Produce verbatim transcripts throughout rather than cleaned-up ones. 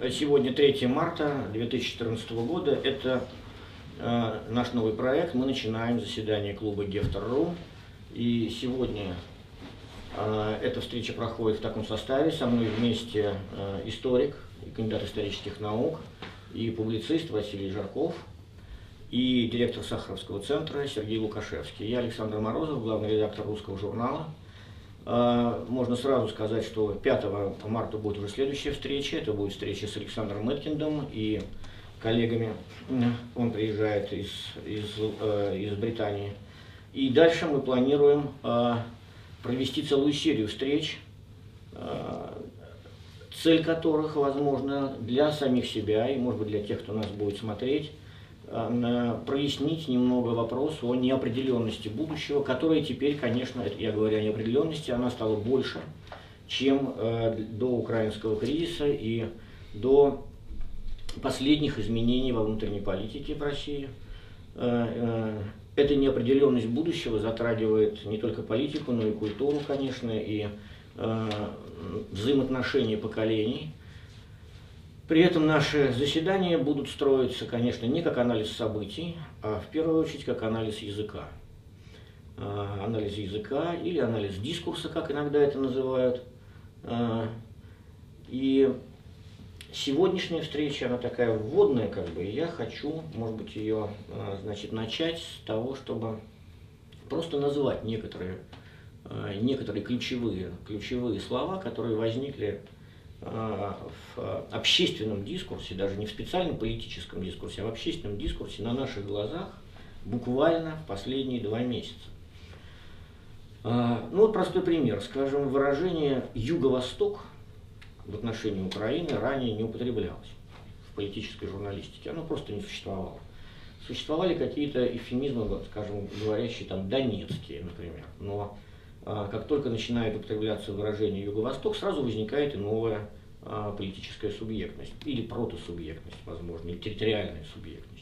сегодня третье марта две тысячи четырнадцатого года. Это э, наш новый проект. Мы начинаем заседание клуба Гефтер.ру. И сегодня э, эта встреча проходит в таком составе. Со мной вместе э, историк, кандидат исторических наук и публицист Василий Жарков, и директор Сахаровского центра Сергей Лукашевский. Я Александр Морозов, главный редактор русского журнала. Можно сразу сказать, что пятого марта будет уже следующая встреча. Это будет встреча с Александром Мэткиндом и коллегами. Он приезжает из, из, из Британии. И дальше мы планируем провести целую серию встреч, цель которых, возможно, для самих себя и, может быть, для тех, кто нас будет смотреть, прояснить немного вопрос о неопределенности будущего, которая теперь, конечно, я говорю о неопределенности, она стала больше, чем до украинского кризиса и до последних изменений во внутренней политике в России. Эта неопределенность будущего затрагивает не только политику, но и культуру, конечно, и взаимоотношения поколений. При этом наши заседания будут строиться, конечно, не как анализ событий, а в первую очередь как анализ языка. Анализ языка или анализ дискурса, как иногда это называют. И сегодняшняя встреча, она такая вводная, как бы, и я хочу, может быть, ее, значит, начать с того, чтобы просто назвать некоторые, некоторые ключевые, ключевые слова, которые возникли в общественном дискурсе, даже не в специальном политическом дискурсе, а в общественном дискурсе на наших глазах буквально в последние два месяца. Ну вот простой пример. Скажем, выражение «Юго-Восток» в отношении Украины ранее не употреблялось в политической журналистике. Оно просто не существовало. Существовали какие-то эвфемизмы, скажем, говорящие там «донецкие», например. Но как только начинает употребляться выражение «Юго-Восток», сразу возникает и новая а, политическая субъектность, или протосубъектность, возможно, или территориальная субъектность.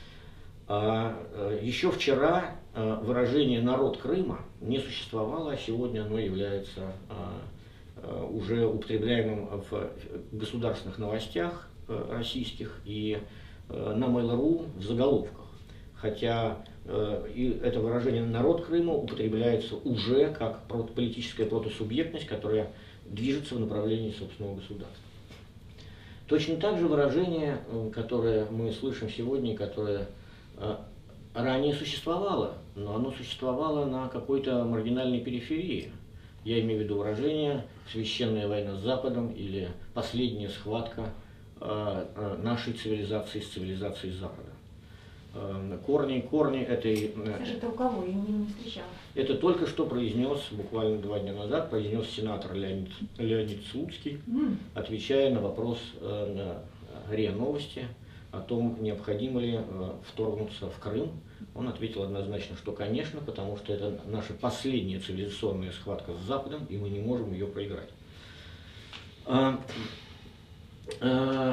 А, а, еще вчера а, выражение «народ Крыма» не существовало, а сегодня оно является а, а, уже употребляемым в государственных новостях а, российских и а, на Mail.ru в заголовках. Хотя э, и это выражение «народ Крыма» употребляется уже как политическая протосубъектность, которая движется в направлении собственного государства. Точно так же выражение, которое мы слышим сегодня, которое э, ранее существовало, но оно существовало на какой-то маргинальной периферии. Я имею в виду выражение «священная война с Западом» или «последняя схватка э, э, нашей цивилизации с цивилизацией Запада». Корни, корни этой... Это у кого? Я не, не встречала. Это только что произнес, буквально два дня назад, произнес сенатор Леонид, Леонид Слуцкий, mm. отвечая на вопрос э, на РИА Новости о том, необходимо ли э, вторгнуться в Крым. Он ответил однозначно, что конечно, потому что это наша последняя цивилизационная схватка с Западом, и мы не можем ее проиграть. А, а,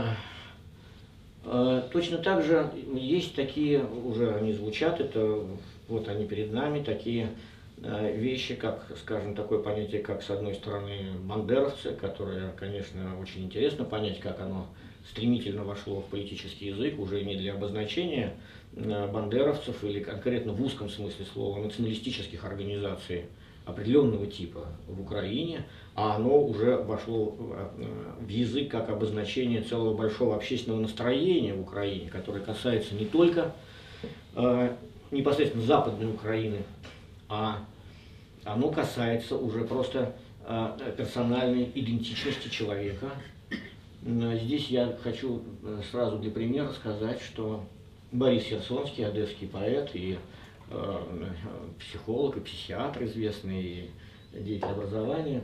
Точно так же есть такие, уже они звучат, это вот они перед нами, такие вещи, как, скажем, такое понятие, как, с одной стороны, бандеровцы, которое, конечно, очень интересно понять, как оно стремительно вошло в политический язык, уже не для обозначения бандеровцев или конкретно в узком смысле слова националистических организаций определенного типа в Украине, а оно уже вошло в язык как обозначение целого большого общественного настроения в Украине, которое касается не только э, непосредственно Западной Украины, а оно касается уже просто э, персональной идентичности человека. Здесь я хочу сразу для примера сказать, что Борис Херсонский, одесский поэт и психолог и психиатр известный, и деятель образования.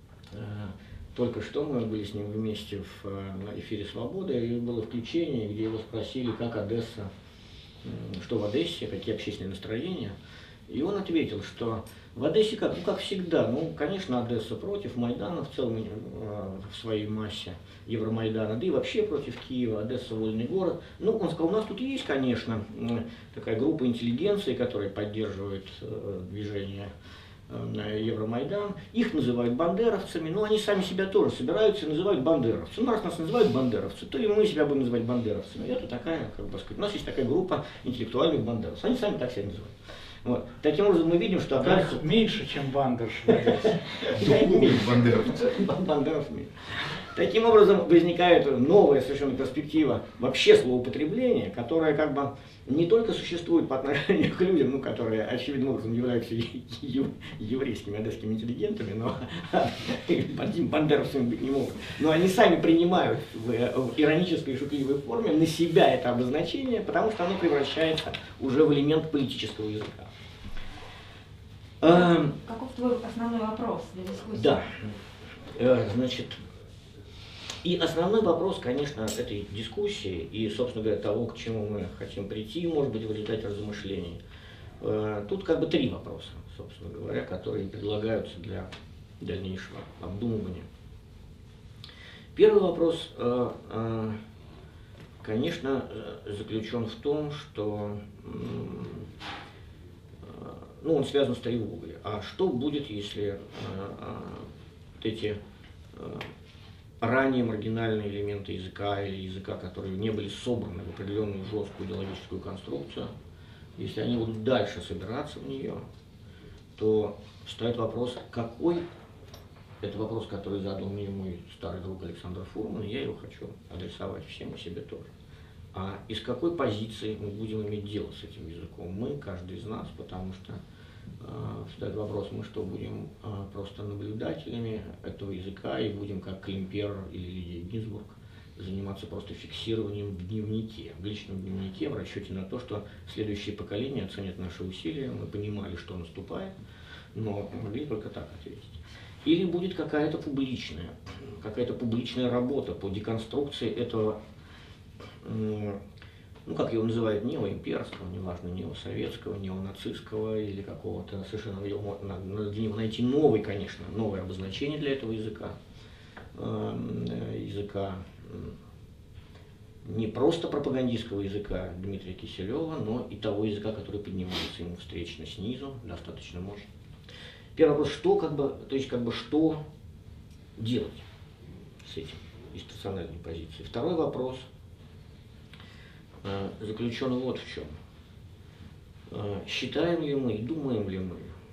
Только что мы были с ним вместе в, на эфире «Свободы», и было включение, где его спросили, как Одесса, что в Одессе, какие общественные настроения. И он ответил, что в Одессе, как, ну, как всегда, ну, конечно, Одесса против Майдана в целом, в своей массе, Евромайдана, да и вообще против Киева, Одесса вольный город. Ну, он сказал, у нас тут есть, конечно, такая группа интеллигенции, которая поддерживает движение э, Евромайдан, их называют бандеровцами, но они сами себя тоже собираются и называют бандеровцами. Ну, раз нас называют бандеровцы, то и мы себя будем называть бандеровцами. Это такая, как бы сказать, у нас есть такая группа интеллектуальных бандеровцев, они сами так себя называют. Вот. Таким образом, мы видим, что оказывается... Меньше, чем бандерш. Бандеров меньше. Таким образом, возникает новая совершенно перспектива вообще злоупотребления, которая как бы не только существует по отношению к людям, ну, которые очевидным образом являются еврейскими одесскими интеллигентами, но бандеровцами быть не могут. Но они сами принимают в, в иронической и шутливой форме на себя это обозначение, потому что оно превращается уже в элемент политического языка. Каков твой основной вопрос для дискуссии? Да, значит, и основной вопрос, конечно, этой дискуссии и, собственно говоря, того, к чему мы хотим прийти, может быть, в результате размышлений. Тут как бы три вопроса, собственно говоря, которые предлагаются для дальнейшего обдумывания. Первый вопрос, конечно, заключен в том, что, ну, он связан с тревогой. А что будет, если вот эти ранее маргинальные элементы языка или языка, которые не были собраны в определенную жесткую идеологическую конструкцию, если они будут дальше собираться в нее, то встает вопрос, какой, это вопрос, который задал мне мой старый друг Александр Фурман, и я его хочу адресовать всем и себе тоже. А из какой позиции мы будем иметь дело с этим языком? Мы, каждый из нас, потому что встает вопрос, мы что, будем а, просто наблюдателями этого языка и будем, как Климпер или Лидия Гинзбург, заниматься просто фиксированием в дневнике, в личном дневнике, в расчете на то, что следующие поколения оценят наши усилия, мы понимали, что наступает, но могли только так ответить. Или будет какая-то публичная, какая-то публичная работа по деконструкции этого, ну, как его называют, неоимперского, неважно, неосоветского, неонацистского или какого-то совершенно, надо для него найти новый, конечно, новое обозначение для этого языка. Языка не просто пропагандистского языка Дмитрия Киселева, но и того языка, который поднимается ему встречно снизу, достаточно мощно. Первый вопрос, что как бы, то есть как бы что делать с этим из персональной позиции. Второй вопрос заключен вот в чем. Считаем ли мы и думаем ли мы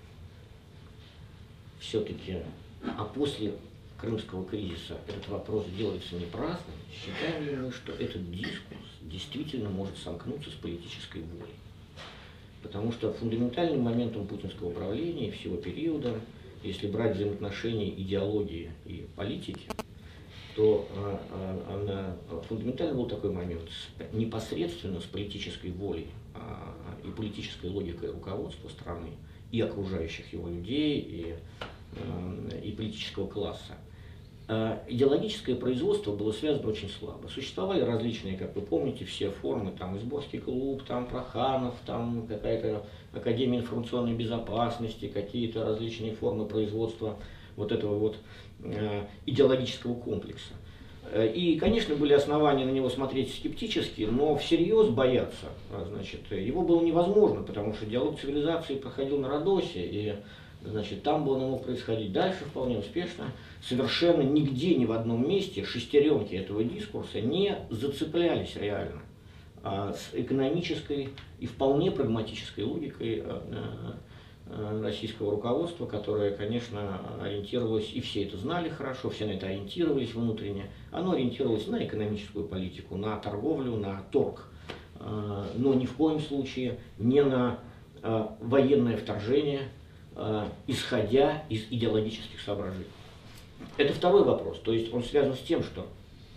все-таки, а после Крымского кризиса этот вопрос делается не праздным, считаем ли мы, что этот дискурс действительно может сомкнуться с политической волей? Потому что фундаментальным моментом путинского правления и всего периода, если брать взаимоотношения идеологии и политики, то а, а, а, фундаментально был такой момент, с, непосредственно с политической волей а, и политической логикой руководства страны и окружающих его людей, и, а, и политического класса. А, идеологическое производство было связано очень слабо. Существовали различные, как вы помните, все формы, там Изборский клуб, там Проханов, там какая-то Академия информационной безопасности, какие-то различные формы производства вот этого вот идеологического комплекса. И, конечно, были основания на него смотреть скептически, но всерьез бояться, значит, его было невозможно, потому что диалог цивилизации проходил на Родосе, и, значит, там бы он мог происходить дальше вполне успешно. Совершенно нигде, ни в одном месте шестеренки этого дискурса не зацеплялись реально а с экономической и вполне прагматической логикой российского руководства, которое, конечно, ориентировалось, и все это знали хорошо, все на это ориентировались внутренне, оно ориентировалось на экономическую политику, на торговлю, на торг, но ни в коем случае не на военное вторжение, исходя из идеологических соображений. Это второй вопрос, то есть он связан с тем, что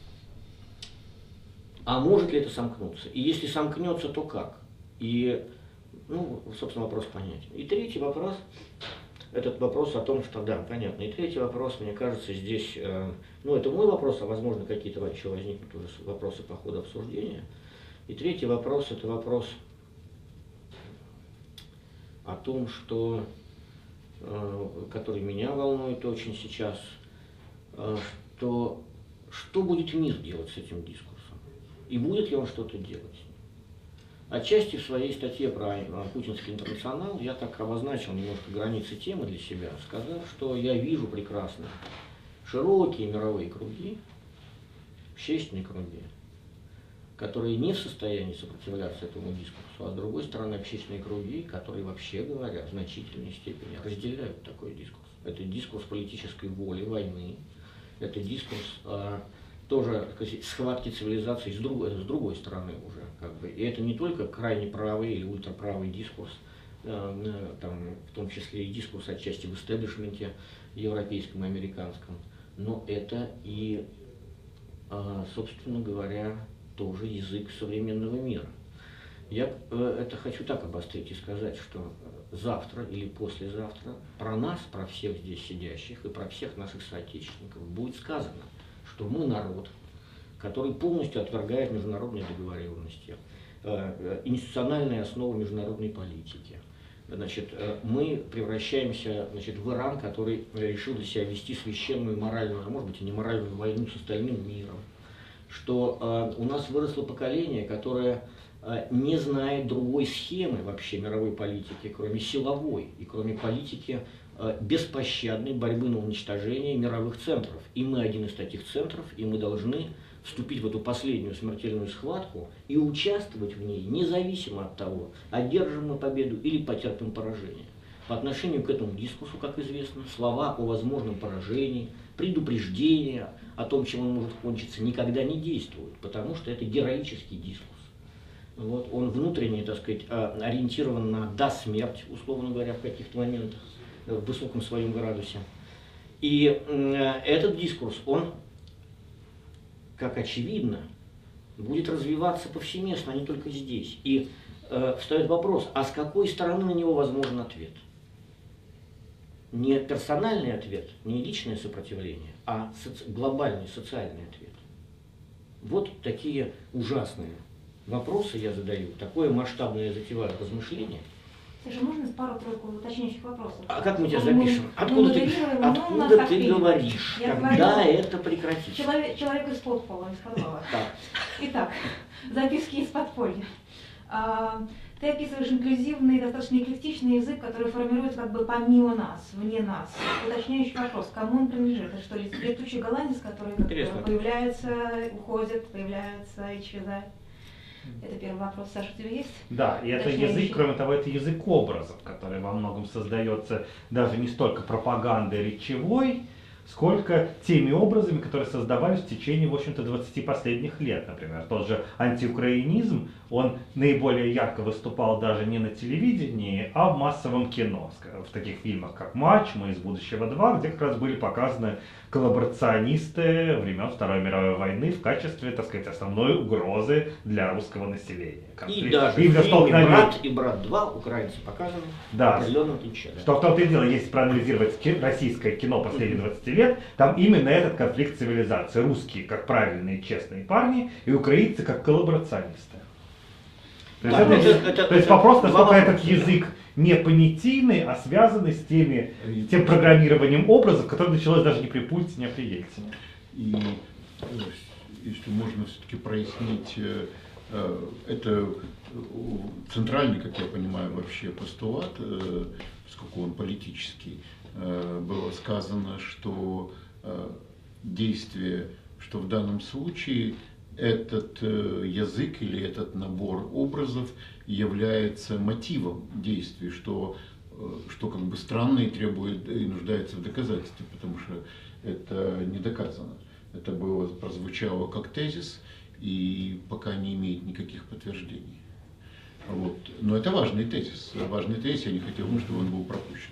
а может ли это сомкнуться? И если сомкнется, то как? И ну, собственно, вопрос понятен. И третий вопрос, этот вопрос о том, что, да, понятно. И третий вопрос, мне кажется, здесь, э, ну, это мой вопрос, а возможно, какие-то еще возникнут уже вопросы по ходу обсуждения. И третий вопрос, это вопрос о том, что, э, который меня волнует очень сейчас, э, что, что будет мир делать с этим дискурсом? И будет ли он что-то делать? Отчасти в своей статье про путинский интернационал я так обозначил немножко границы темы для себя, сказав, что я вижу прекрасно широкие мировые круги, общественные круги, которые не в состоянии сопротивляться этому дискурсу, а с другой стороны общественные круги, которые, вообще говоря, в значительной степени разделяют такой дискурс. Это дискурс политической воли, войны, это дискурс а, тоже, сказать, схватки цивилизаций с другой, с другой стороны уже. Как бы. И это не только крайне правый или ультраправый дискурс, а, там, в том числе и дискурс отчасти в истеблишменте европейском и американском, но это и, а, собственно говоря, тоже язык современного мира. Я э, это хочу так обострить и сказать, что завтра или послезавтра про нас, про всех здесь сидящих и про всех наших соотечественников будет сказано, что мы народ, который полностью отвергает международные договоренности, э, институциональные основы международной политики. Значит, э, мы превращаемся, значит, в Иран, который решил для себя вести священную моральную, а может быть и не моральную войну с остальным миром. Что э, у нас выросло поколение, которое э, не знает другой схемы вообще мировой политики, кроме силовой и кроме политики э, беспощадной борьбы на уничтожение мировых центров. И мы один из таких центров, и мы должны вступить в эту последнюю смертельную схватку и участвовать в ней, независимо от того, одержим мы победу или потерпим поражение. По отношению к этому дискурсу, как известно, слова о возможном поражении, предупреждения о том, чем он может кончиться, никогда не действуют, потому что это героический дискурс. Вот, он внутренне, так сказать, ориентирован на «да, смерть», условно говоря, в каких-то моментах, в высоком своем градусе. И этот дискурс, он, как очевидно, будет развиваться повсеместно, а не только здесь. И э, встает вопрос, а с какой стороны на него возможен ответ? Не персональный ответ, не личное сопротивление, а соци- глобальный социальный ответ. Вот такие ужасные вопросы я задаю, такое масштабное затеваю размышление. Слушай, можно пару-тройку уточняющих вопросов? А как мы тебя Мы- запишем? мы Откуда ты, модерируем, но у нас откуда так ты принято. говоришь? Я Когда говорю, это прекратится? Человек, человек из подпола, из подвала. Так. Итак, записки из подполья. А, ты описываешь инклюзивный, достаточно эклектичный язык, который формируется как бы помимо нас, вне нас. Уточняющий вопрос, кому он принадлежит? Это что, летучий голландец, который как бы появляется, уходит, появляется, исчезает? Это первый вопрос. Саша, у тебя есть? Да, и это язык, кроме того, это язык образов, который во многом создается даже не столько пропагандой речевой, сколько теми образами, которые создавались в течение, в общем-то, двадцати последних лет. Например, тот же антиукраинизм, он наиболее ярко выступал даже не на телевидении, а в массовом кино, в таких фильмах, как «Матч», «Мы из будущего два», где как раз были показаны коллаборационисты времен Второй мировой войны в качестве, так сказать, основной угрозы для русского населения. И даже и в фильме столкновение... «Брат» и «Брат два» украинцы показаны да. в определенном ключе. Да. Что в том-то и дело, если проанализировать ки- российское кино последних двадцати лет, там именно этот конфликт цивилизации. Русские как правильные, честные парни, и украинцы как коллаборационисты. То есть, Да, это, это- это- то есть это вопрос, насколько два этот вопроса. язык не понятийный, а связанный с теми, тем программированием образов, которое началось даже не при Путине, а при Ельцине. И э, если можно все-таки прояснить, э, э, это центральный, как я понимаю, вообще постулат, э, поскольку он политический, э, было сказано, что э, действие, что в данном случае этот э, язык или этот набор образов является мотивом действий, что, э, что как бы странно и требует и нуждается в доказательстве, потому что это не доказано. Это было, прозвучало как тезис и пока не имеет никаких подтверждений. Вот. Но это важный тезис. Важный тезис, я не хотел, чтобы он был пропущен.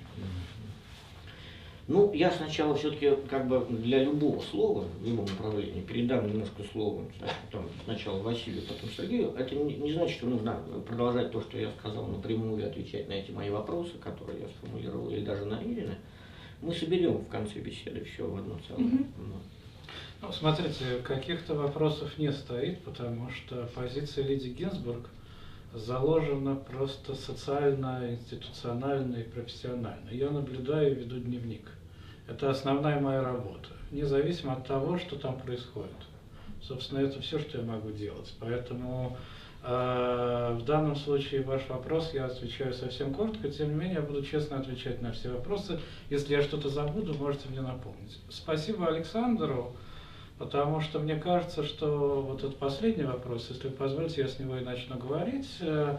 Ну, я сначала все-таки как бы для любого слова, в любом направлении, передам немножко слово там, сначала Василию, потом Сергею. Это не, не значит, что нужно продолжать то, что я сказал напрямую, и отвечать на эти мои вопросы, которые я сформулировал, или даже намеренно. Мы соберем в конце беседы все в одно целое. Мгм. Ну, смотрите, каких-то вопросов не стоит, потому что позиция Лидии Гинзбург заложена просто социально, институционально и профессионально. Я наблюдаю и веду дневник. Это основная моя работа, независимо от того, что там происходит. Собственно, это все, что я могу делать. Поэтому В данном случае ваш вопрос я отвечаю совсем коротко, тем не менее я буду честно отвечать на все вопросы. Если я что-то забуду, можете мне напомнить. Спасибо Александру, потому что мне кажется, что вот этот последний вопрос, если вы позволите, я с него и начну говорить.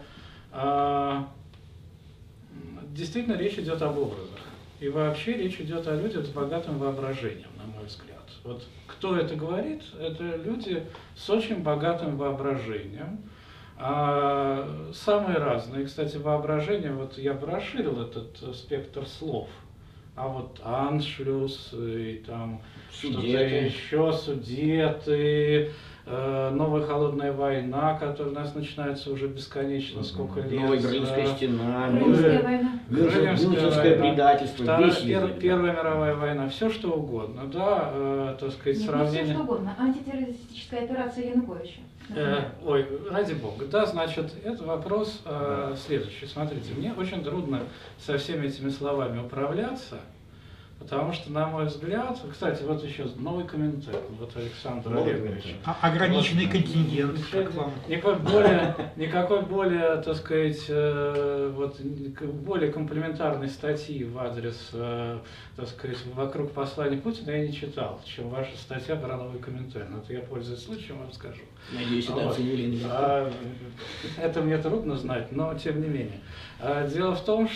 Действительно, речь идет об образах. И вообще речь идет о людях с богатым воображением, на мой взгляд. Вот кто это говорит? Это люди с очень богатым воображением. А самые разные. Кстати, воображение, вот я бы расширил этот спектр слов. А вот аншлюс, и там что-то еще, судеты, э, новая холодная война, которая у нас начинается уже бесконечно, сколько лет. Новая Крымская стена, Крымская война, Мюнхенское предательство, Вторая, пер, Первая мировая война, все что угодно, да, э, так сказать, Нет, сравнение. Не все что угодно, антитеррористическая операция Януковича. Э, ой, ради бога. Да, значит, это вопрос э, следующий. Смотрите, мне очень трудно со всеми этими словами управляться, потому что, на мой взгляд, кстати, вот еще новый комментарий, вот Александр Олегович. А, ограниченный вот, контингент. Никакой более, никакой более, так сказать, э, вот, более комплиментарной статьи в адрес, э, так сказать, вокруг послания Путина я не читал, чем ваша статья про новый комментарий. Но это я, пользуясь случаем, вам скажу. Надеюсь, это Вот. оценили. А, это мне трудно знать, но тем не менее. А, дело в том,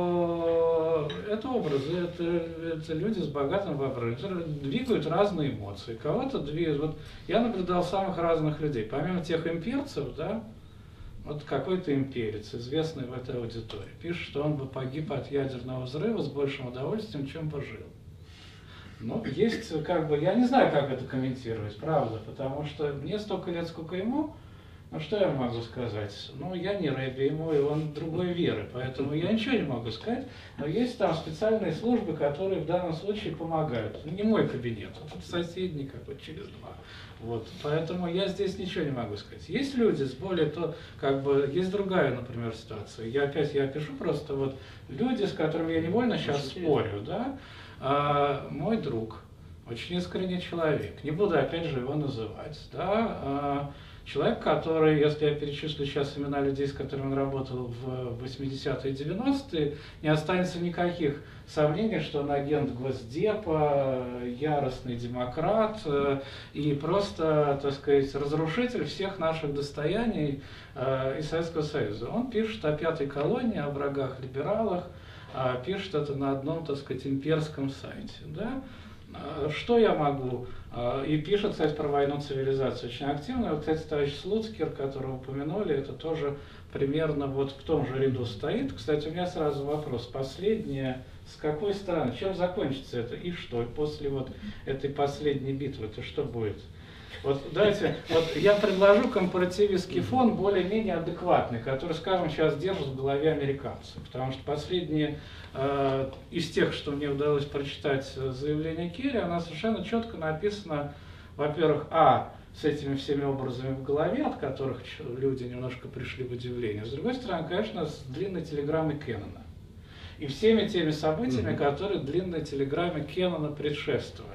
что это образы, это, это люди с богатым воображением, двигают разные эмоции. Кого-то двигают. Вот я наблюдал самых разных людей. Помимо тех имперцев, да, вот какой-то имперец, известный в этой аудитории, пишет, что он бы погиб от ядерного взрыва с большим удовольствием, чем бы жил. Ну, есть, как бы, я не знаю, как это комментировать, правда, потому что мне столько лет, сколько ему, ну, что я могу сказать? Ну, я не рэби ему, и он другой веры, поэтому я ничего не могу сказать, но есть там специальные службы, которые в данном случае помогают. Не мой кабинет, это соседний какой-то через два. Вот, поэтому я здесь ничего не могу сказать. Есть люди с более, то, как бы, есть другая, например, ситуация. Я опять, я пишу просто вот люди, с которыми я невольно сейчас спорю, да, а, мой друг, очень искренний человек, не буду опять же его называть, да, а, человек, который, если я перечислю сейчас имена людей, с которыми он работал в восьмидесятые и девяностые, не останется никаких сомнений, что он агент Госдепа, яростный демократ и просто, так сказать, разрушитель всех наших достояний э, из Советского Союза. Он пишет о пятой колонии, о врагах либералах, а пишет это на одном, так сказать, имперском сайте. Да? Что я могу? И пишет, кстати, про войну цивилизации очень активно. Вот, кстати, товарищ Слуцкер, которого упомянули, это тоже примерно вот в том же ряду стоит. Кстати, у меня сразу вопрос. Последнее, с какой стороны? Чем закончится это и что? И после вот этой последней битвы, это что будет? Вот давайте, вот я предложу компаративистский фон более-менее адекватный, который, скажем, сейчас держат в голове американцы. Потому что последние э, из тех, что мне удалось прочитать заявление Керри, она совершенно четко написана, во-первых, а, с этими всеми образами в голове, от которых люди немножко пришли в удивление. С другой стороны, конечно, с длинной телеграммой Кеннона. И всеми теми событиями, mm-hmm. которые длинной телеграмме Кеннона предшествовали.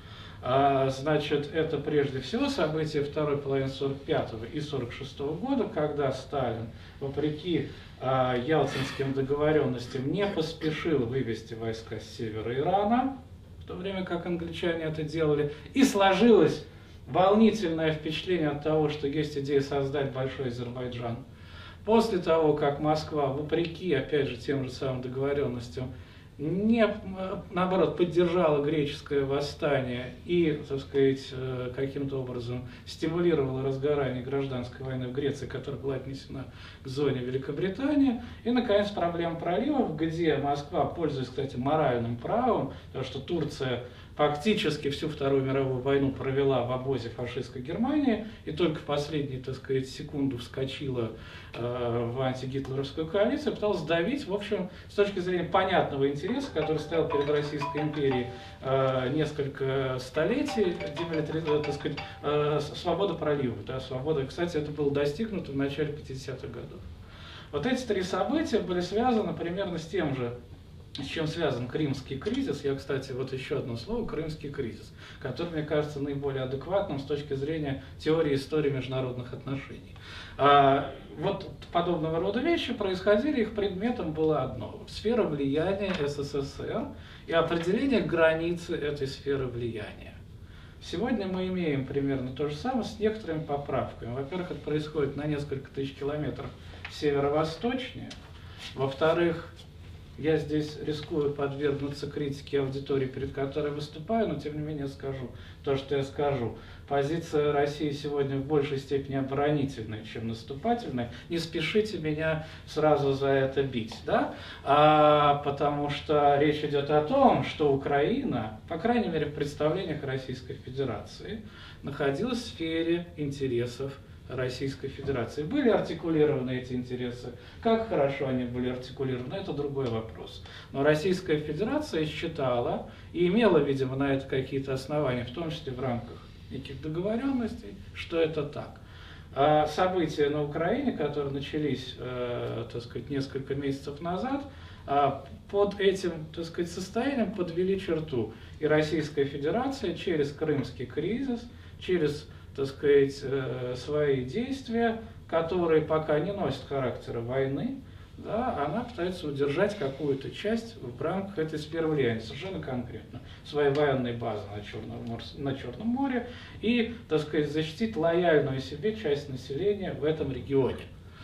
А, значит, это прежде всего события второй половины сорок пятого и сорок шестого года, когда Сталин, вопреки а, ялтинским договоренностям, не поспешил вывести войска с севера Ирана, в то время как англичане это делали, и сложилось волнительное впечатление от того, что есть идея создать большой Азербайджан. После того, как Москва, вопреки, опять же, тем же самым договоренностям, не, наоборот, поддержала греческое восстание и, так сказать, каким-то образом стимулировала разгорание гражданской войны в Греции, которая была отнесена к зоне Великобритании. И, наконец, проблема проливов, где Москва, пользуясь, кстати, моральным правом, потому что Турция фактически всю Вторую мировую войну провела в обозе фашистской Германии и только в последнюю, так сказать, секунду вскочила э, в антигитлеровскую коалицию, пыталась давить, в общем, с точки зрения понятного интереса, который стоял перед Российской империей э, несколько столетий, демилитари- так сказать, э, свобода проливов. Да, свобода, кстати, это было достигнуто в начале пятидесятых годов. Вот эти три события были связаны примерно с тем же с чем связан Крымский кризис. Я, кстати, вот еще одно слово, Крымский кризис, который, мне кажется, наиболее адекватным с точки зрения теории истории международных отношений. А, вот подобного рода вещи происходили, их предметом было одно – сфера влияния СССР и определение границы этой сферы влияния. Сегодня мы имеем примерно то же самое с некоторыми поправками. Во-первых, это происходит на несколько тысяч километров северо-восточнее. Во-вторых, я здесь рискую подвергнуться критике аудитории, перед которой выступаю, но тем не менее скажу то, что я скажу. Позиция России сегодня в большей степени оборонительная, чем наступательная. Не спешите меня сразу за это бить, да? А, потому что речь идет о том, что Украина, по крайней мере в представлениях Российской Федерации, находилась в сфере интересов Российской Федерации. Были артикулированы эти интересы? Как хорошо они были артикулированы, это другой вопрос. Но Российская Федерация считала и имела, видимо, на это какие-то основания, в том числе в рамках неких договоренностей, что это так. А события на Украине, которые начались, э, так сказать, несколько месяцев назад, э, под этим, так сказать, состоянием подвели черту. И Российская Федерация через Крымский кризис, через, так сказать, свои действия, которые пока не носят характера войны, да, она пытается удержать какую-то часть в рамках этой сферы влияния, совершенно конкретно. Свои военные базы на Черном, на Черном море и, так сказать, защитить лояльную себе часть населения в этом регионе.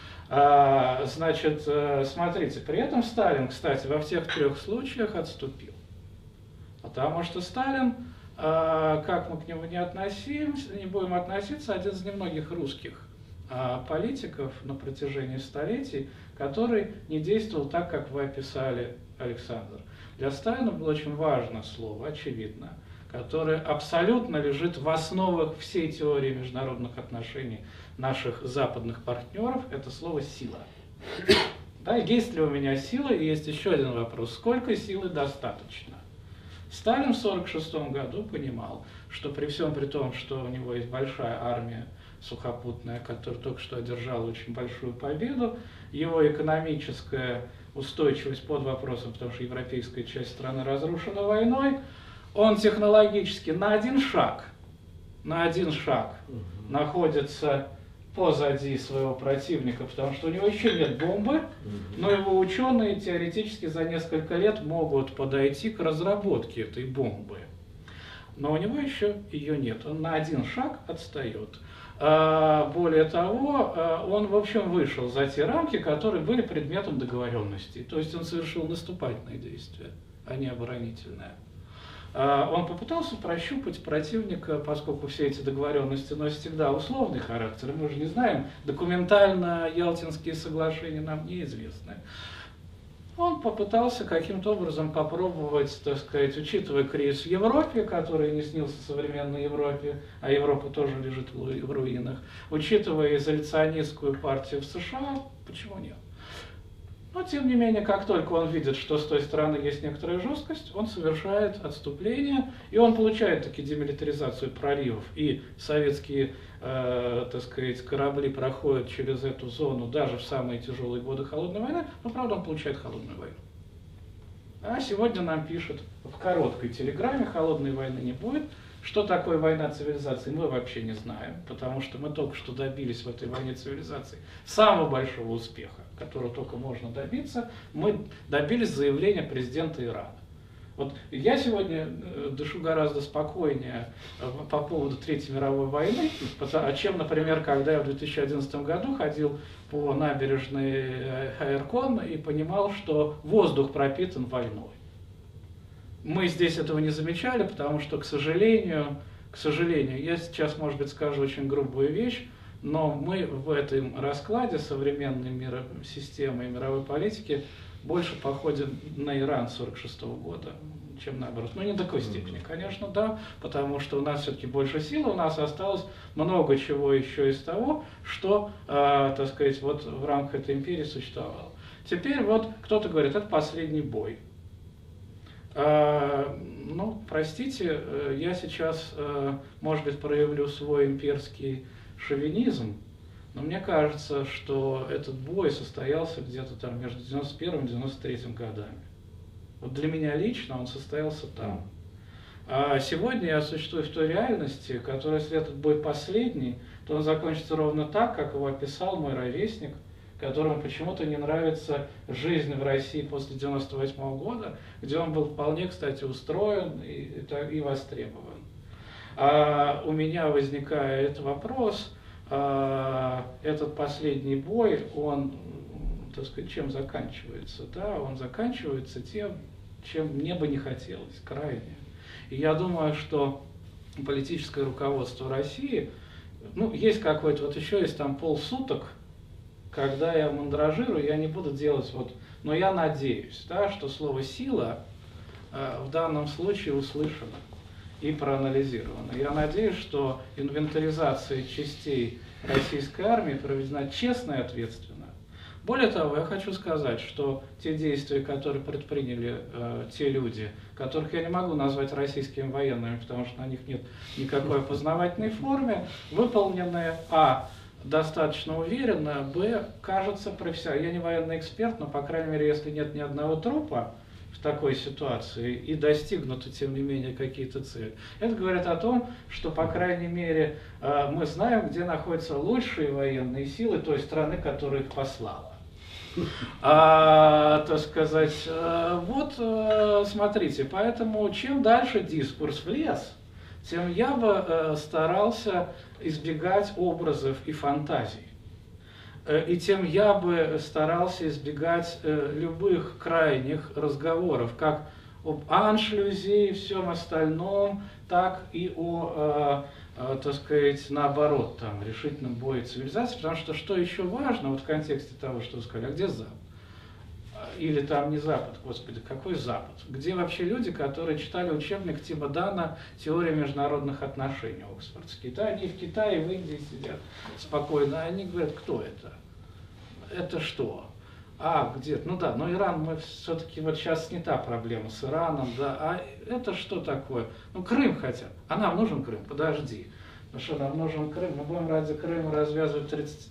А, значит, смотрите, при этом Сталин, кстати, во всех трех случаях отступил. Потому что Сталин, как мы к нему не относимся, не будем относиться, один из немногих русских политиков на протяжении столетий, который не действовал так, как вы описали, Александр. Для Сталина было очень важно слово, очевидно, которое абсолютно лежит в основах всей теории международных отношений наших западных партнеров, это слово «сила». Да, есть ли у меня сила? И есть еще один вопрос. Сколько силы достаточно? Сталин в сорок шестом году понимал, что при всем при том, что у него есть большая армия сухопутная, которая только что одержала очень большую победу, его экономическая устойчивость под вопросом, потому что европейская часть страны разрушена войной, он технологически на один шаг, на один шаг угу. находится позади своего противника, потому что у него еще нет бомбы, угу. но его ученые теоретически за несколько лет могут подойти к разработке этой бомбы. Но у него еще ее нет, он на один шаг отстает. Более того, он, в общем, вышел за те рамки, которые были предметом договоренности. То есть он совершил наступательные действия, а не оборонительные. Он попытался прощупать противника, поскольку все эти договоренности носят всегда условный характер. Мы же не знаем, документально Ялтинские соглашения нам неизвестны. Он попытался каким-то образом попробовать, так сказать, учитывая кризис в Европе, который не снился современной Европе, а Европа тоже лежит в руинах, учитывая изоляционистскую партию в США, почему нет? Но, тем не менее, как только он видит, что с той стороны есть некоторая жесткость, он совершает отступление, и он получает таки демилитаризацию проливов, и советские, э, так сказать, корабли проходят через эту зону даже в самые тяжелые годы холодной войны, но, правда, он получает холодную войну. А сегодня нам пишут в короткой телеграмме: холодной войны не будет. Что такое война цивилизации, мы вообще не знаем, потому что мы только что добились в этой войне цивилизации самого большого успеха, которого только можно добиться. Мы добились заявления президента Ирана. Вот я сегодня дышу гораздо спокойнее по поводу Третьей мировой войны, чем, например, когда я в две тысячи одиннадцатом году ходил по набережной Хайеркон и понимал, что воздух пропитан войной. Мы здесь этого не замечали, потому что, к сожалению, к сожалению, я сейчас, может быть, скажу очень грубую вещь, но мы в этом раскладе современной мира, системы и мировой политики больше походим на Иран сорок шестого года, чем наоборот. Ну, не до такой степени, конечно, да, потому что у нас все-таки больше силы, у нас осталось много чего еще из того, что, э, так сказать, вот в рамках этой империи существовало. Теперь вот кто-то говорит, это последний бой. Uh, ну, простите, я сейчас, uh, может быть, проявлю свой имперский шовинизм, но мне кажется, что этот бой состоялся где-то там между девяносто первым и девяносто третьим годами. Вот для меня лично он состоялся там. А сегодня я существую в той реальности, которая, если этот бой последний, то он закончится ровно так, как его описал мой ровесник, которому почему-то не нравится жизнь в России после девяносто восьмого года, где он был вполне, кстати, устроен и, и, и востребован. А у меня возникает вопрос, а, этот последний бой, он, так сказать, чем заканчивается? Да? Он заканчивается тем, чем мне бы не хотелось, крайне. И я думаю, что политическое руководство России, ну, есть какой-то, вот еще есть там полсуток, когда я мандражирую, я не буду делать вот, но я надеюсь, да, что слово «сила» э, в данном случае услышано и проанализировано. Я надеюсь, что инвентаризация частей российской армии проведена честно и ответственно. Более того, я хочу сказать, что те действия, которые предприняли э, те люди, которых я не могу назвать российскими военными, потому что на них нет никакой опознавательной формы, выполнены а. достаточно уверенно, б. кажется профессионально. Я не военный эксперт, но, по крайней мере, если нет ни одного трупа в такой ситуации и достигнуты, тем не менее, какие-то цели, это говорит о том, что, по крайней мере, э, мы знаем, где находятся лучшие военные силы той страны, которая их послала. А, так сказать, вот, смотрите, поэтому чем дальше дискурс в лес, тем я бы старался избегать образов и фантазий. И тем я бы старался избегать любых крайних разговоров, как об аншлюзе и всем остальном, так и о, так сказать, наоборот, там, решительном бое цивилизации, потому что что еще важно, вот в контексте того, что вы сказали, а где Запад? Или там не Запад, господи, какой Запад? Где вообще люди, которые читали учебник Тима Дана «Теория международных отношений» оксфордский? Да, они в Китае, в Индии сидят спокойно, они говорят, кто это? Это что? А, где-то, ну да, но Иран, мы все-таки, вот сейчас не та проблема с Ираном, да, а это что такое? Ну, Крым хотят, а нам нужен Крым, подожди. Ну что, нам нужен Крым, мы будем ради Крыма развязывать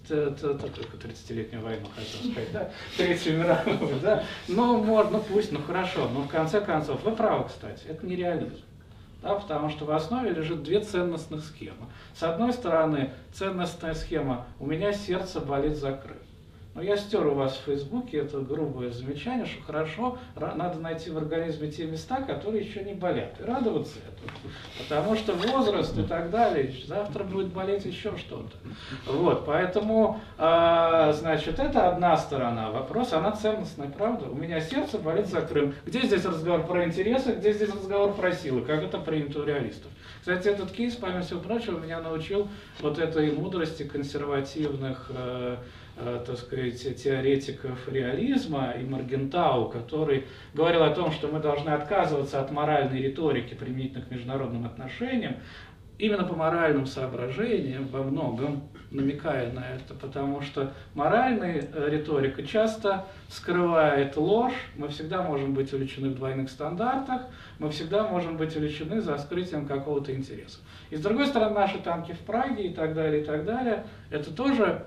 тридцатилетнюю войну, хотел сказать, да, Третью мировую, да, ну, можно, ну пусть, ну хорошо, но в конце концов, вы правы, кстати, это нереализм. Да, потому что в основе лежит две ценностных схемы. С одной стороны, ценностная схема «у меня сердце болит за Крым». Но я стер у вас в Фейсбуке это грубое замечание, что хорошо, надо найти в организме те места, которые еще не болят, и радоваться этому. Потому что возраст и так далее, завтра будет болеть еще что-то. Вот, поэтому, э, значит, это одна сторона вопроса, она ценностная, правда? У меня сердце болит за Крым. Где здесь разговор про интересы, где здесь разговор про силы, как это принято у реалистов? Кстати, этот кейс, помимо всего прочего, меня научил вот этой мудрости консервативных, э, э, так сказать, теоретиков реализма и Моргентау, который говорил о том, что мы должны отказываться от моральной риторики применительно к международным отношениям, именно по моральным соображениям, во многом намекая на это, потому что моральная риторика часто скрывает ложь, мы всегда можем быть увлечены в двойных стандартах, мы всегда можем быть увлечены за скрытием какого-то интереса. И с другой стороны, наши танки в Праге и так далее, и так далее, это тоже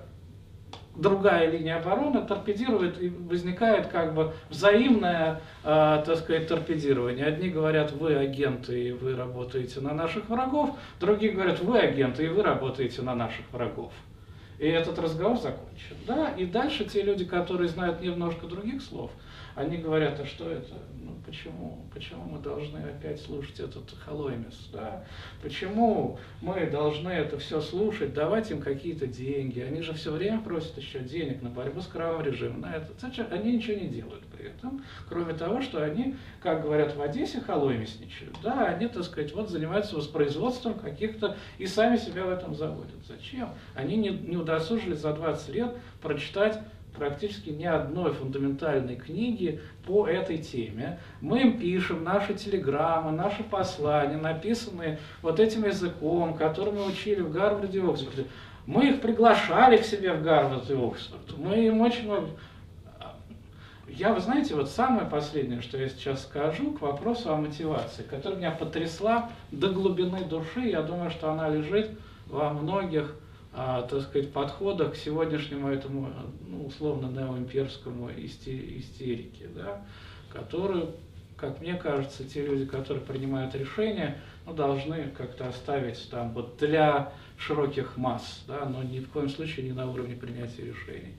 другая линия обороны, торпедирует, и возникает как бы взаимное, э, так сказать, торпедирование. Одни говорят, вы агенты, и вы работаете на наших врагов, другие говорят, вы агенты, и вы работаете на наших врагов. И этот разговор закончен. Да? И дальше те люди, которые знают немножко других слов, они говорят, а что это? Ну, почему? Почему мы должны опять слушать этот холоймес? Да? Почему мы должны это все слушать, давать им какие-то деньги? Они же все время просят еще денег на борьбу с кровавым режимом. На это. Они ничего не делают при этом, кроме того, что они, как говорят в Одессе, холоймесничают. Да, они, так сказать, вот занимаются воспроизводством каких-то и сами себя в этом заводят. Зачем? Они не, не удосужились за двадцать лет прочитать практически ни одной фундаментальной книги по этой теме. Мы им пишем наши телеграммы, наши послания, написанные вот этим языком, который мы учили в Гарварде и Оксфорде. Мы их приглашали к себе в Гарвард и Оксфорд. Мы им очень много... Я, вы знаете, вот самое последнее, что я сейчас скажу к вопросу о мотивации, которая меня потрясла до глубины души. Я думаю, что она лежит во многих, а, так сказать, подходах к сегодняшнему этому, ну, условно, неоимперскому истерике, да, которую как мне кажется, те люди, которые принимают решения, ну, должны как-то оставить там вот для широких масс, да, но ни в коем случае не на уровне принятия решений.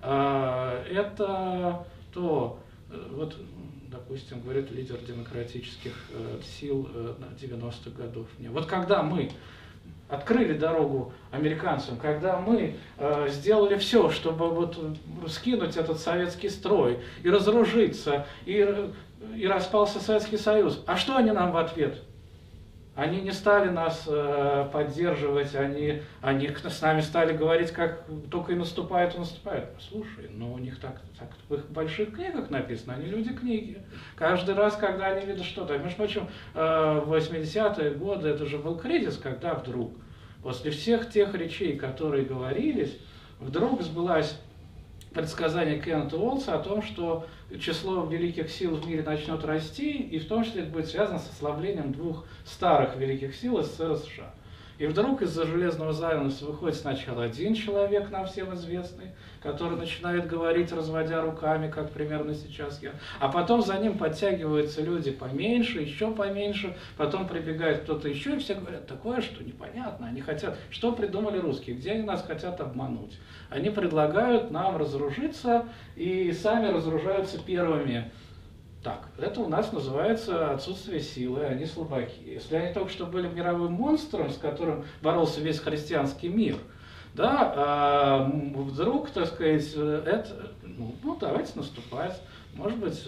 Это то, вот, допустим, говорит лидер демократических сил девяностых годов. Вот когда мы открыли дорогу американцам, когда мы э, сделали все, чтобы вот скинуть этот советский строй и разоружиться, и, и распался Советский Союз. А что они нам в ответ? Они не стали нас э, поддерживать, они, они с нами стали говорить, как только и наступает, и наступает. Слушай, ну у них так, так в их больших книгах написано, они люди книги. Каждый раз, когда они видят что-то, между прочим, э, в восьмидесятые годы это же был кризис, когда вдруг, после всех тех речей, которые говорились, вдруг сбылось предсказание Кеннета Уолтса о том, что число великих сил в мире начнет расти, и в том числе это будет связано с ослаблением двух старых великих сил СССР и США. И вдруг из-за железного занавеса выходит сначала один человек, нам всем известный, который начинает говорить, разводя руками, как примерно сейчас я, а потом за ним подтягиваются люди поменьше, еще поменьше, потом прибегает кто-то еще, и все говорят, такое, что непонятно, они хотят, что придумали русские, где они нас хотят обмануть. Они предлагают нам разоружиться и сами разоружаются первыми. Так, это у нас называется отсутствие силы, они слабаки. Если они только что были мировым монстром, с которым боролся весь христианский мир, да, а вдруг, так сказать, это, ну, ну давайте наступать, может быть,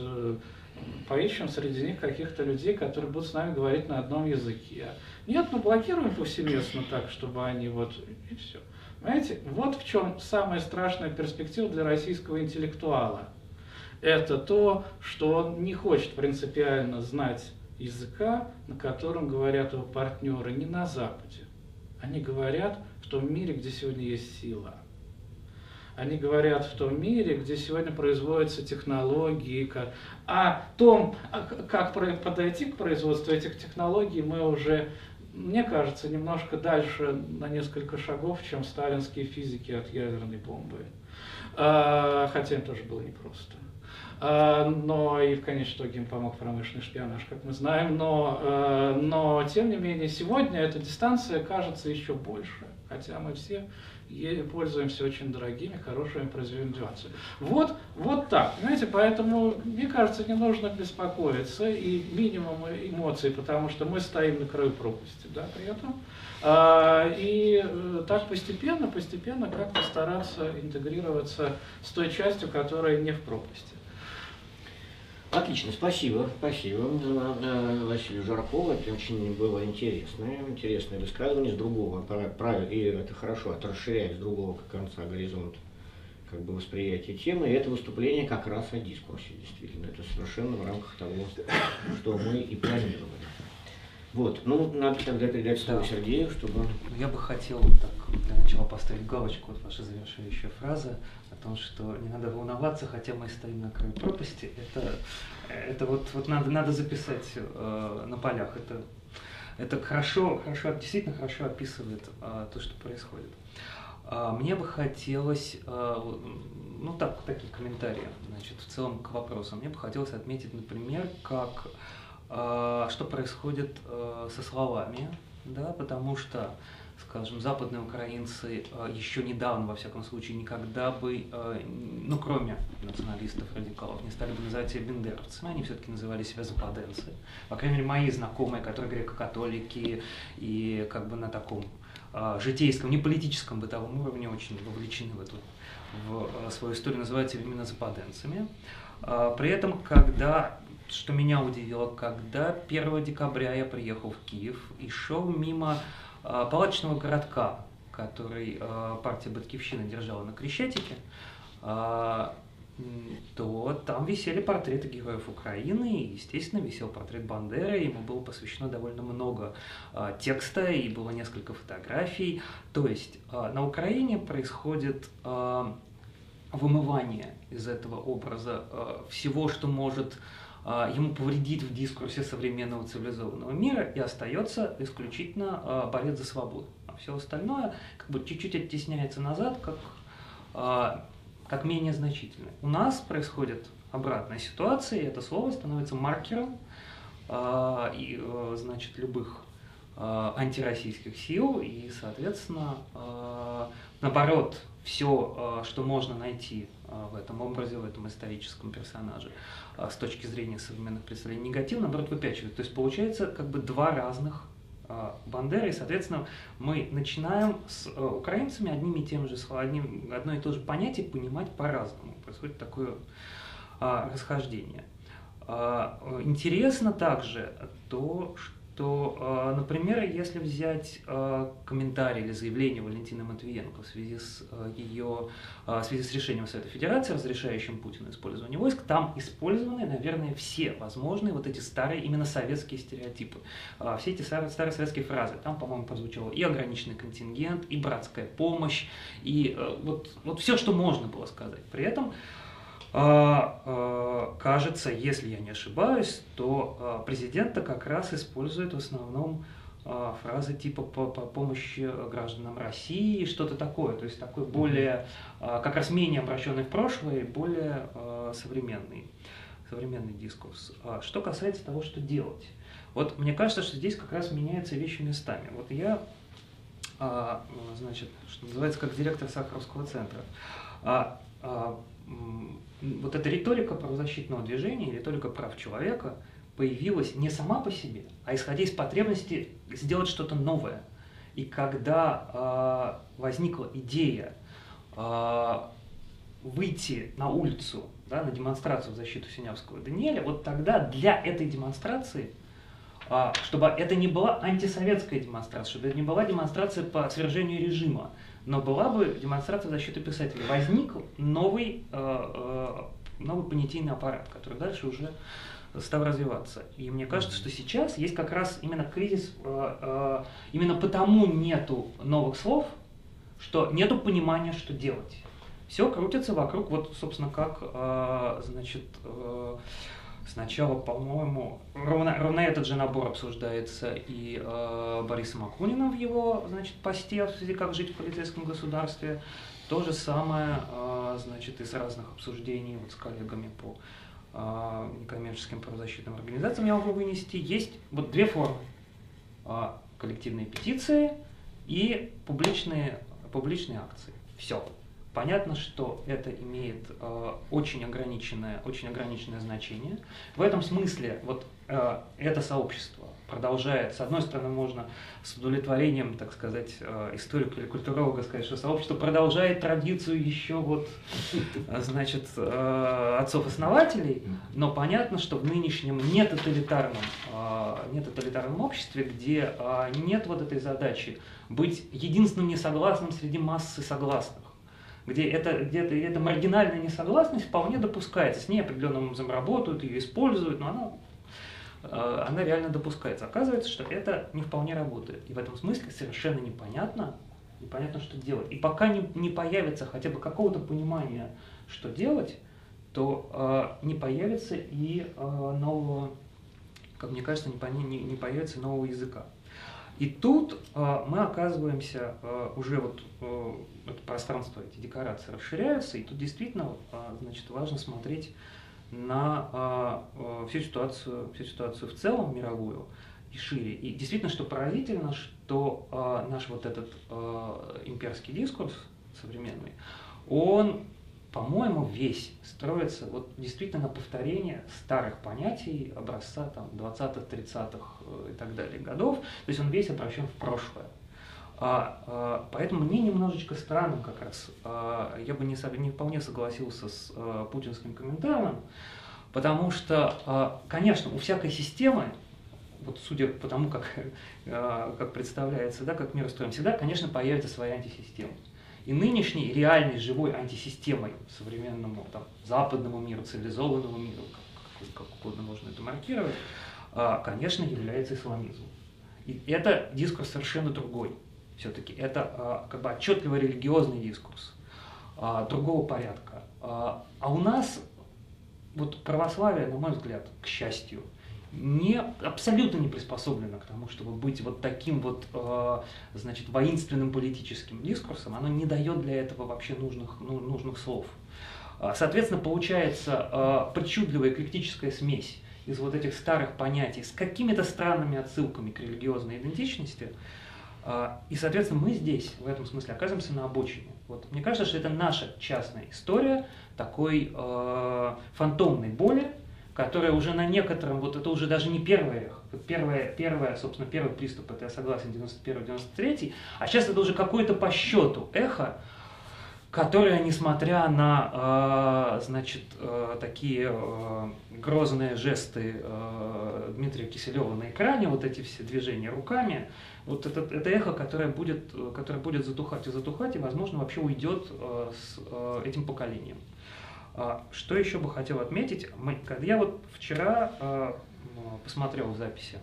поищем среди них каких-то людей, которые будут с нами говорить на одном языке. Нет, мы блокируем повсеместно так, чтобы они вот, и все. Понимаете, вот в чем самая страшная перспектива для российского интеллектуала. Это то, что он не хочет принципиально знать языка, на котором говорят его партнеры не на Западе. Они говорят в том мире, где сегодня есть сила. Они говорят в том мире, где сегодня производятся технологии. Как... А том, как подойти к производству этих технологий, мы уже, мне кажется, немножко дальше на несколько шагов, чем сталинские физики от ядерной бомбы. Хотя им тоже было непросто. Но и в конечном итоге им помог промышленный шпионаж, как мы знаем, но, но тем не менее сегодня эта дистанция кажется еще больше, хотя мы все пользуемся очень дорогими, хорошими произведениями деваться. Вот, вот так, понимаете, поэтому, мне кажется, не нужно беспокоиться и минимум эмоций, потому что мы стоим на краю пропасти, да, при этом. И так постепенно, постепенно как-то стараться интегрироваться с той частью, которая не в пропасти. Отлично, спасибо, спасибо Василию Жаркову, это очень было интересное, интересное высказывание с другого, правильно, и это хорошо, это расширяет с другого конца горизонта как бы восприятие темы, и это выступление как раз о дискурсе, действительно, это совершенно в рамках того, что мы и планировали. Вот, ну, надо тогда передать слово да. Сергею, чтобы... Я бы хотел так для начала поставить галочку, вот ваша завершающая фраза о том, что не надо волноваться, хотя мы стоим на краю пропасти. Это, это вот, вот надо, надо записать э, на полях. Это, это хорошо, хорошо, действительно хорошо описывает э, то, что происходит. Э, мне бы хотелось, э, ну так, такие комментарии, значит, в целом к вопросу. Мне бы хотелось отметить, например, как... что происходит со словами, да, потому что, скажем, западные украинцы еще недавно, во всяком случае, никогда бы, ну, кроме националистов, радикалов, не стали бы называть себя бендеровцами, они все-таки называли себя западенцы. По крайней мере, мои знакомые, которые греко-католики и как бы на таком житейском, не политическом, бытовом уровне очень вовлечены в эту в свою историю, называют себя именно западенцами. При этом, когда... Что меня удивило, когда первого декабря я приехал в Киев и шел мимо э, палаточного городка, который э, партия Батькивщина держала на Крещатике, э, то там висели портреты героев Украины, и, естественно, висел портрет Бандеры, ему было посвящено довольно много э, текста, и было несколько фотографий. То есть э, на Украине происходит э, вымывание из этого образа э, всего, что может... ему повредить в дискурсе современного цивилизованного мира, и остается исключительно борец за свободу. А все остальное как бы чуть-чуть оттесняется назад, как, как менее значительные. У нас происходит обратная ситуация, и это слово становится маркером э, и, э, значит, любых э, антироссийских сил, и, соответственно, э, наоборот, все, э, что можно найти э, в этом образе, в этом историческом персонаже, э, с точки зрения современных представлений негативно, наоборот, выпячивает. То есть получается как бы два разных Бандеры, и, соответственно, мы начинаем с э, украинцами одними и тем же, одним, одно и то же понятие понимать по-разному. Происходит такое э, расхождение. Э, интересно также то, что, э, например, если взять э, комментарий или заявление Валентины Матвиенко в связи с э, ее, э, в связи с решением Совета Федерации, разрешающим Путину использование войск, там использованы, наверное, все возможные вот эти старые, именно советские стереотипы, э, все эти старые, старые советские фразы. Там, по-моему, прозвучало и ограниченный контингент, и братская помощь, и э, вот, вот все, что можно было сказать. При этом кажется, если я не ошибаюсь, то президент как раз использует в основном фразы типа по, по помощи гражданам России, что-то такое, то есть такой более, как раз менее обращенный в прошлое, более современный, современный дискурс. Что касается того, что делать. Вот мне кажется, что здесь как раз меняются вещи местами. Вот я, значит, что называется, как директор Сахаровского центра, вот эта риторика правозащитного движения, риторика прав человека появилась не сама по себе, а исходя из потребности сделать что-то новое. И когда э, возникла идея э, выйти на улицу, да, на демонстрацию в защиту Синявского и Даниэля, вот тогда для этой демонстрации, э, чтобы это не была антисоветская демонстрация, чтобы это не была демонстрация по свержению режима, но была бы демонстрация защиты писателей, возник новый, э, новый понятийный аппарат, который дальше уже стал развиваться. И мне кажется, что сейчас есть как раз именно кризис, э, э, именно потому нету новых слов, что нету понимания, что делать. Все крутится вокруг, вот, собственно, как, э, значит, э, сначала, по-моему, ровно, ровно этот же набор обсуждается и э, Борисом Акуниным в его, значит, посте в связи как жить в полицейском государстве. То же самое, э, значит, из разных обсуждений вот с коллегами по э, некоммерческим правозащитным организациям я могу вынести. Есть вот две формы. Э, коллективные петиции и публичные, публичные акции. Все. Понятно, что это имеет э, очень ограниченное, очень ограниченное значение. В этом смысле вот э, это сообщество продолжает, с одной стороны, можно с удовлетворением, так сказать, э, историка или культуролога сказать, что сообщество продолжает традицию еще вот, значит, э, отцов-основателей, но понятно, что в нынешнем нетоталитарном, э, нетоталитарном обществе, где э, нет вот этой задачи быть единственным несогласным среди массы согласных, где это, где это, эта маргинальная несогласность вполне допускается. С ней определенным образом работают, ее используют, но она, э, она реально допускается. Оказывается, что это не вполне работает. И в этом смысле совершенно непонятно, непонятно, что делать. И пока не, не появится хотя бы какого-то понимания, что делать, то э, не появится и э, нового, как мне кажется, не, не, не появится нового языка. И тут э, мы оказываемся э, уже вот э, это пространство, эти декорации расширяются, и тут действительно э, значит, важно смотреть на э, э, всю ситуацию, всю ситуацию в целом мировую и шире. И действительно, что поразительно, что э, наш вот этот э, имперский дискурс современный, он, по-моему, весь строится вот действительно на повторение старых понятий образца там, двадцатых, тридцатых и так далее годов. То есть он весь обращен в прошлое. А, а, поэтому мне немножечко странным как раз, а, я бы не, не вполне согласился с а, путинским комментарием, потому что, а, конечно, у всякой системы, вот судя по тому, как, а, как представляется, да, как мир устроен, всегда, конечно, появится своя антисистема. И нынешней реальной живой антисистемой современному там, западному миру, цивилизованному миру, как, как угодно можно это маркировать, конечно, является исламизм. И это дискурс совершенно другой. Все-таки это как бы отчетливо религиозный дискурс другого порядка. А у нас вот православие, на мой взгляд, к счастью, не, абсолютно не приспособлено к тому, чтобы быть вот таким вот, э, значит, воинственным политическим дискурсом. Оно не дает для этого вообще нужных, ну, нужных слов. Соответственно, получается э, причудливая эклектическая смесь из вот этих старых понятий с какими-то странными отсылками к религиозной идентичности. Э, и, соответственно, мы здесь, в этом смысле, оказываемся на обочине. Вот. Мне кажется, что это наша частная история такой э, фантомной боли, которая уже на некотором, вот это уже даже не первая эхо, первая, первая, собственно, первый приступ, это я согласен, девяносто первый девяносто третий, а сейчас это уже какое-то по счету эхо, которое, несмотря на, э, значит, э, такие э, грозные жесты э, Дмитрия Киселева на экране, вот эти все движения руками, вот это, это эхо, которое будет, которое будет затухать и затухать, и, возможно, вообще уйдет э, с э, этим поколением. Что еще бы хотел отметить, мы, когда я вот вчера э, посмотрел в записи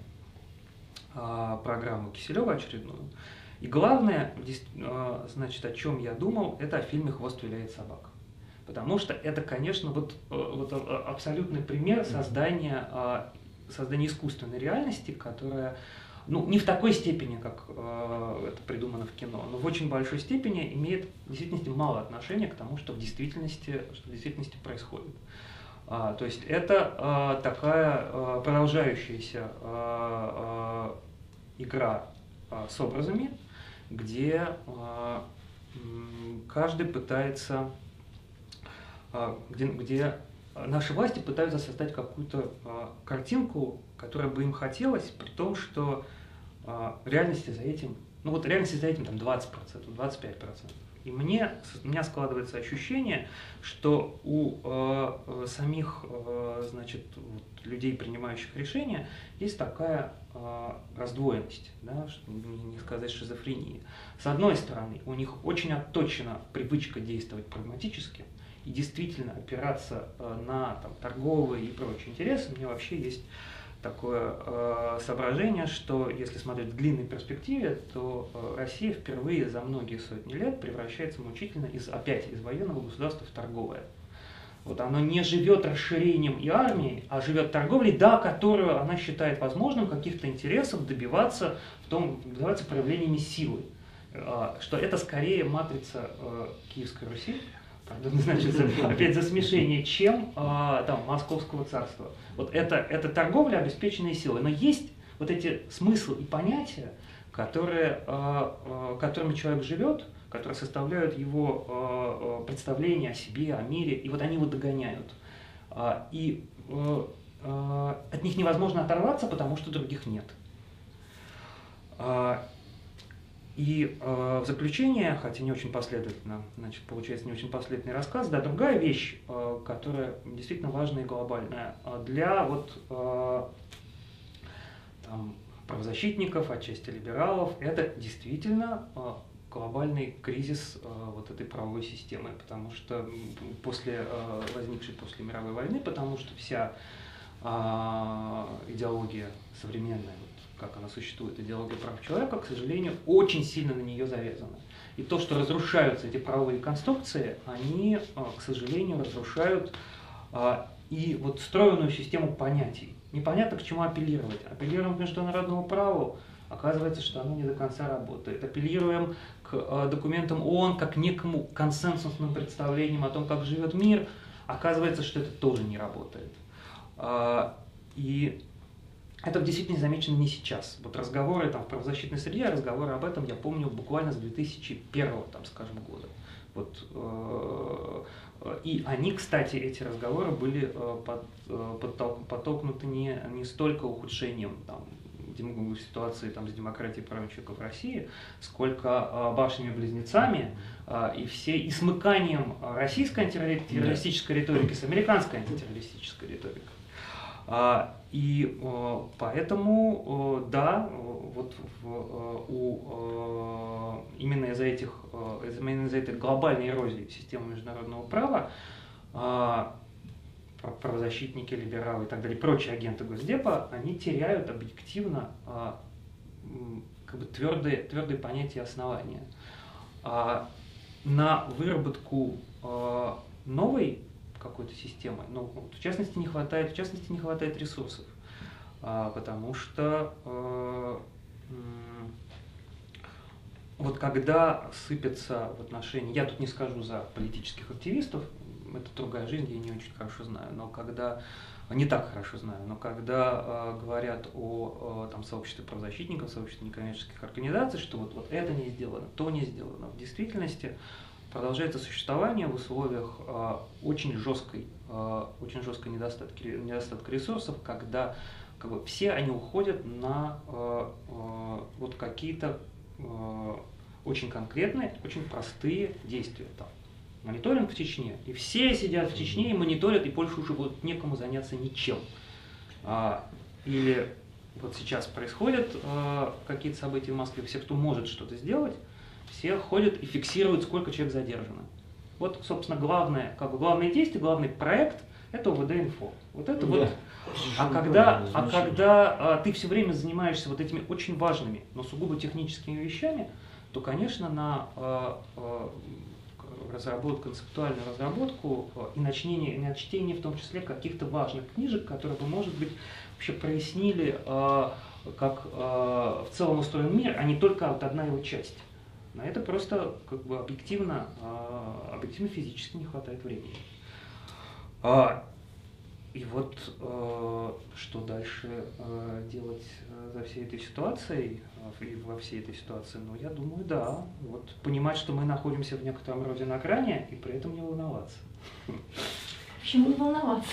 э, программу Киселева очередную, и главное, э, значит, о чем я думал, это о фильме «Хвост виляет собак». Потому что это, конечно, вот, э, вот абсолютный пример создания, э, создания искусственной реальности, которая, ну, не в такой степени, как э, это придумано в кино, но в очень большой степени имеет в действительности мало отношения к тому, что в действительности, что в действительности происходит. А, то есть это а, такая а, продолжающаяся а, а, игра а, с образами, где а, каждый пытается, а, где, где наши власти пытаются создать какую-то а, картинку, которая бы им хотелось, при том, что а, реальности за этим, ну вот реальности за этим там двадцать процентов, двадцать пять процентов. И мне, у меня складывается ощущение, что у э, самих э, значит, вот, людей, принимающих решения, есть такая э, раздвоенность, да, не, не сказать шизофрения. С одной стороны, у них очень отточена привычка действовать прагматически и действительно опираться э, на там, торговые и прочие интересы. У меня вообще есть такое э, соображение, что если смотреть в длинной перспективе, то э, Россия впервые за многие сотни лет превращается мучительно из, опять из военного государства в торговое. Вот оно не живет расширением и армией, а живет торговлей, да, которую она считает возможным каких-то интересов добиваться, в том, добиваться проявлениями силы. Э, что это скорее матрица э, Киевской Руси, значит, опять за смешение, чем а, там, Московского царства. Вот это, это торговля, обеспеченная силой. Но есть вот эти смыслы и понятия, которые, а, а, которыми человек живет, которые составляют его а, представление о себе, о мире, и вот они его догоняют. А, и а, а, от них невозможно оторваться, потому что других нет. А, И э, в заключение, хотя не очень последовательно, значит, получается не очень последовательный рассказ, да, другая вещь, э, которая действительно важная и глобальная для вот э, там, правозащитников, отчасти либералов, это действительно э, глобальный кризис э, вот этой правовой системы, потому что после э, возникшей после мировой войны, потому что вся э, идеология современная, как она существует, идеология прав человека, к сожалению, очень сильно на нее завязана. И то, что разрушаются эти правовые конструкции, они, к сожалению, разрушают и вот встроенную систему понятий. Непонятно, к чему апеллировать. Апеллируем к международному праву, оказывается, что оно не до конца работает. Апеллируем к документам ООН как некому консенсусным представлениям о том, как живет мир, оказывается, что это тоже не работает. И это в действительности замечено не сейчас. Вот разговоры там, в правозащитной среде, разговоры об этом я помню буквально с две тысячи первого, там, скажем, года. Вот, э, и они, кстати, эти разговоры были э, под, э, подтолк, подтолкнуты не, не столько ухудшением там, ситуации там, с демократией и правами человека в России, сколько э, башнями-близнецами э, и, все, и смыканием российской антитеррористической риторики с американской антитеррористической риторикой. И поэтому, да, вот у, именно из-за этих, именно из-за этой глобальной эрозии системы международного права правозащитники, либералы и так далее, прочие агенты Госдепа, они теряют объективно как бы твердые, твердые понятия и основания. На выработку новой какой-то системы, но в частности не хватает, в частности не хватает ресурсов. А, потому что э, вот когда сыпется в отношении, я тут не скажу за политических активистов, это другая жизнь, я не очень хорошо знаю, но когда, не так хорошо знаю, но когда э, говорят о э, там, сообществе правозащитников, сообществе некоммерческих организаций, что вот, вот это не сделано, то не сделано, в действительности продолжается существование в условиях э, очень жесткой, э, очень жесткой недостатки, недостатка ресурсов, когда как бы, все они уходят на э, э, вот какие-то э, очень конкретные, очень простые действия. Там, мониторинг в Чечне, и все сидят в Чечне и мониторят, и больше уже будет некому заняться ничем. А, или вот сейчас происходят а, какие-то события в Москве, все, кто может что-то сделать, все ходят и фиксируют, сколько человек задержано. Вот, собственно, главное, как бы главное действие, главный проект – это ОВД-инфо. Вот это вот. А когда, а когда а, ты все время занимаешься вот этими очень важными, но сугубо техническими вещами, то, конечно, на а, а, разработку, концептуальную разработку и на чтение, и на чтение в том числе каких-то важных книжек, которые бы, может быть, вообще прояснили, а, как а, в целом устроен мир, а не только вот одна его часть. На это просто как бы объективно, а, объективно физически не хватает времени. А, и вот э, что дальше э, делать э, за всей этой ситуацией, э, и во всей этой ситуации, ну, я думаю, да. Вот понимать, что мы находимся в некотором роде на грани, и при этом не волноваться. Почему не волноваться?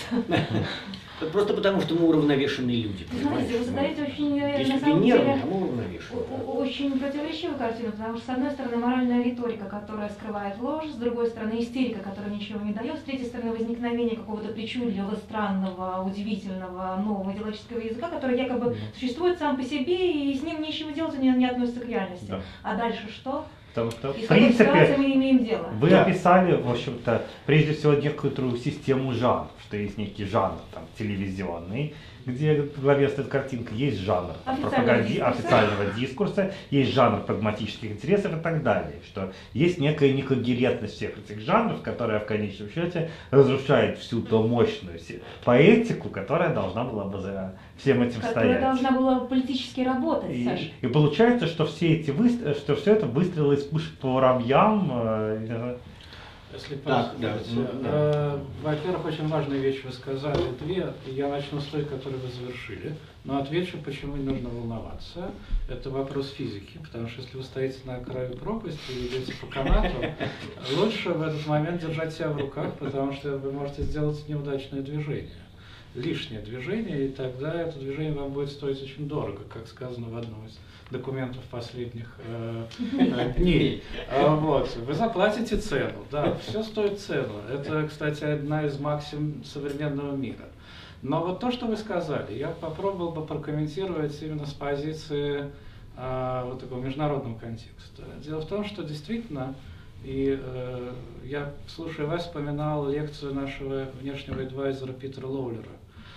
Просто потому, что мы уравновешенные люди. Знаете, вы задаете очень, Если на ты самом нервный, деле, а мы уравновешенные. очень противоречивую картину, потому что, с одной стороны, моральная риторика, которая скрывает ложь, с другой стороны, истерика, которая ничего не дает, с третьей стороны, возникновение какого-то причудливого, странного, удивительного, нового идеологического языка, который якобы существует сам по себе, и с ним ничего делать не, не относится к реальности. Да. А дальше что? Потому что, И в с какой ситуацией принципе, мы имеем дело? вы Да. описали, в общем-то, прежде всего некоторую систему жанров, что есть некий жанр там, телевизионный, где в главе стоит картинка, есть жанр Официального пропаганди, дискурса. официального дискурса, есть жанр прагматических интересов и так далее, что есть некая некогерентность всех этих жанров, которая в конечном счете разрушает всю ту мощную се- поэтику, которая должна была бы за всем этим Которая стоять. должна была политически работать, И, Саша. и получается, что все эти выстрелы, что все это выстрелы из пушек по воробьям. э, Если Так, да, позволите. ну, да. Э, Во-первых, очень важную вещь вы сказали, две, и я начну с той, которую вы завершили, но отвечу, почему не нужно волноваться. Это вопрос физики, потому что если вы стоите на краю пропасти и идете по канату, лучше в этот момент держать себя в руках, потому что вы можете сделать неудачное движение, лишнее движение, и тогда это движение вам будет стоить очень дорого, как сказано в одном из документов последних э, э, дней. А, вот. Вы заплатите цену, да, все стоит цену. Это, кстати, одна из максим современного мира. Но вот то, что вы сказали, я попробовал бы прокомментировать именно с позиции э, вот такого международного контекста. Дело в том, что действительно, и э, я, слушая вас, вспоминал лекцию нашего внешнего адвайзера Питера Лоулера,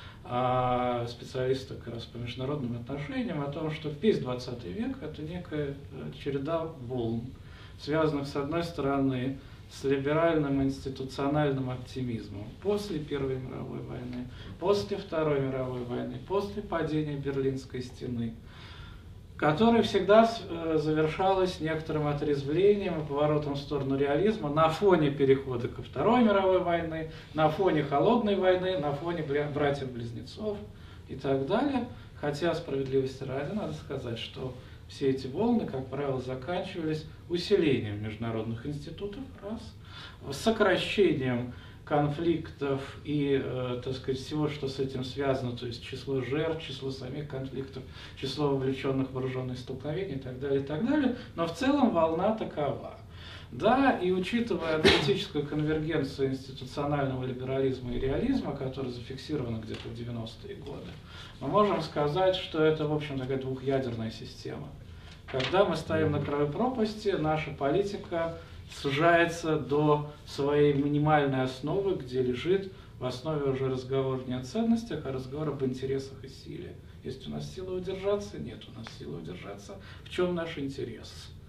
специалиста как раз по международным отношениям, о том, что весь двадцатый век – это некая череда волн, связанных, с одной стороны, с либеральным институциональным оптимизмом после Первой мировой войны, после Второй мировой войны, после падения Берлинской стены, которая всегда завершалась некоторым отрезвлением и поворотом в сторону реализма на фоне перехода ко Второй мировой войны, на фоне Холодной войны, на фоне братьев-близнецов и так далее. Хотя, справедливости ради, надо сказать, что все эти волны, как правило, заканчивались усилением международных институтов, раз, сокращением конфликтов и, э, так сказать, всего, что с этим связано, то есть число жертв, число самих конфликтов, число вовлеченных в вооруженные столкновения и так далее, и так далее. Но в целом волна такова. Да, и учитывая аналитическую конвергенцию институционального либерализма и реализма, которая зафиксирована где-то в девяностые годы, мы можем сказать, что это, в общем, такая двухъядерная система. Когда мы стоим на краю пропасти, наша политика сужается до своей минимальной основы, где лежит в основе уже разговор не о ценностях, а разговор об интересах и силе. Есть у нас сила удержаться? Нет у нас силы удержаться. В чем наш интерес?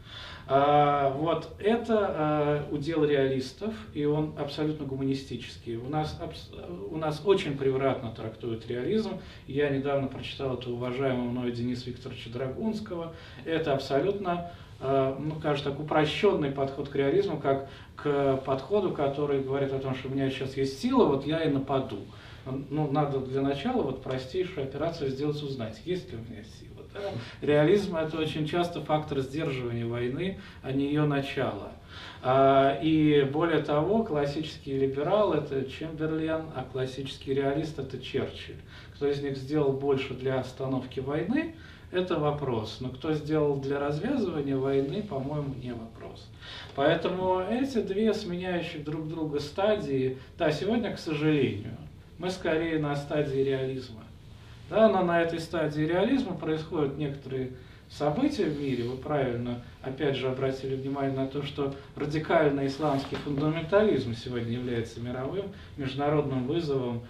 А, вот это а, удел реалистов, и он абсолютно гуманистический. У нас, абс, у нас очень превратно трактуют реализм. Я недавно прочитал это уважаемого мною Дениса Викторовича Драгунского. Это абсолютно, а, ну, кажется, так, упрощенный подход к реализму, как к подходу, который говорит о том, что у меня сейчас есть сила, вот я и нападу. Ну, надо для начала вот простейшую операцию сделать, узнать, есть ли у меня сила. Да? Реализм – это очень часто фактор сдерживания войны, а не ее начала. А, и более того, классический либерал – это Чемберлен, а классический реалист – это Черчилль. Кто из них сделал больше для остановки войны – это вопрос. Но кто сделал для развязывания войны, по-моему, не вопрос. Поэтому эти две сменяющих друг друга стадии, да, сегодня, к сожалению, мы скорее на стадии реализма. Да, но на этой стадии реализма происходят некоторые события в мире. Вы правильно, опять же, обратили внимание на то, что радикальный исламский фундаментализм сегодня является мировым, международным вызовом.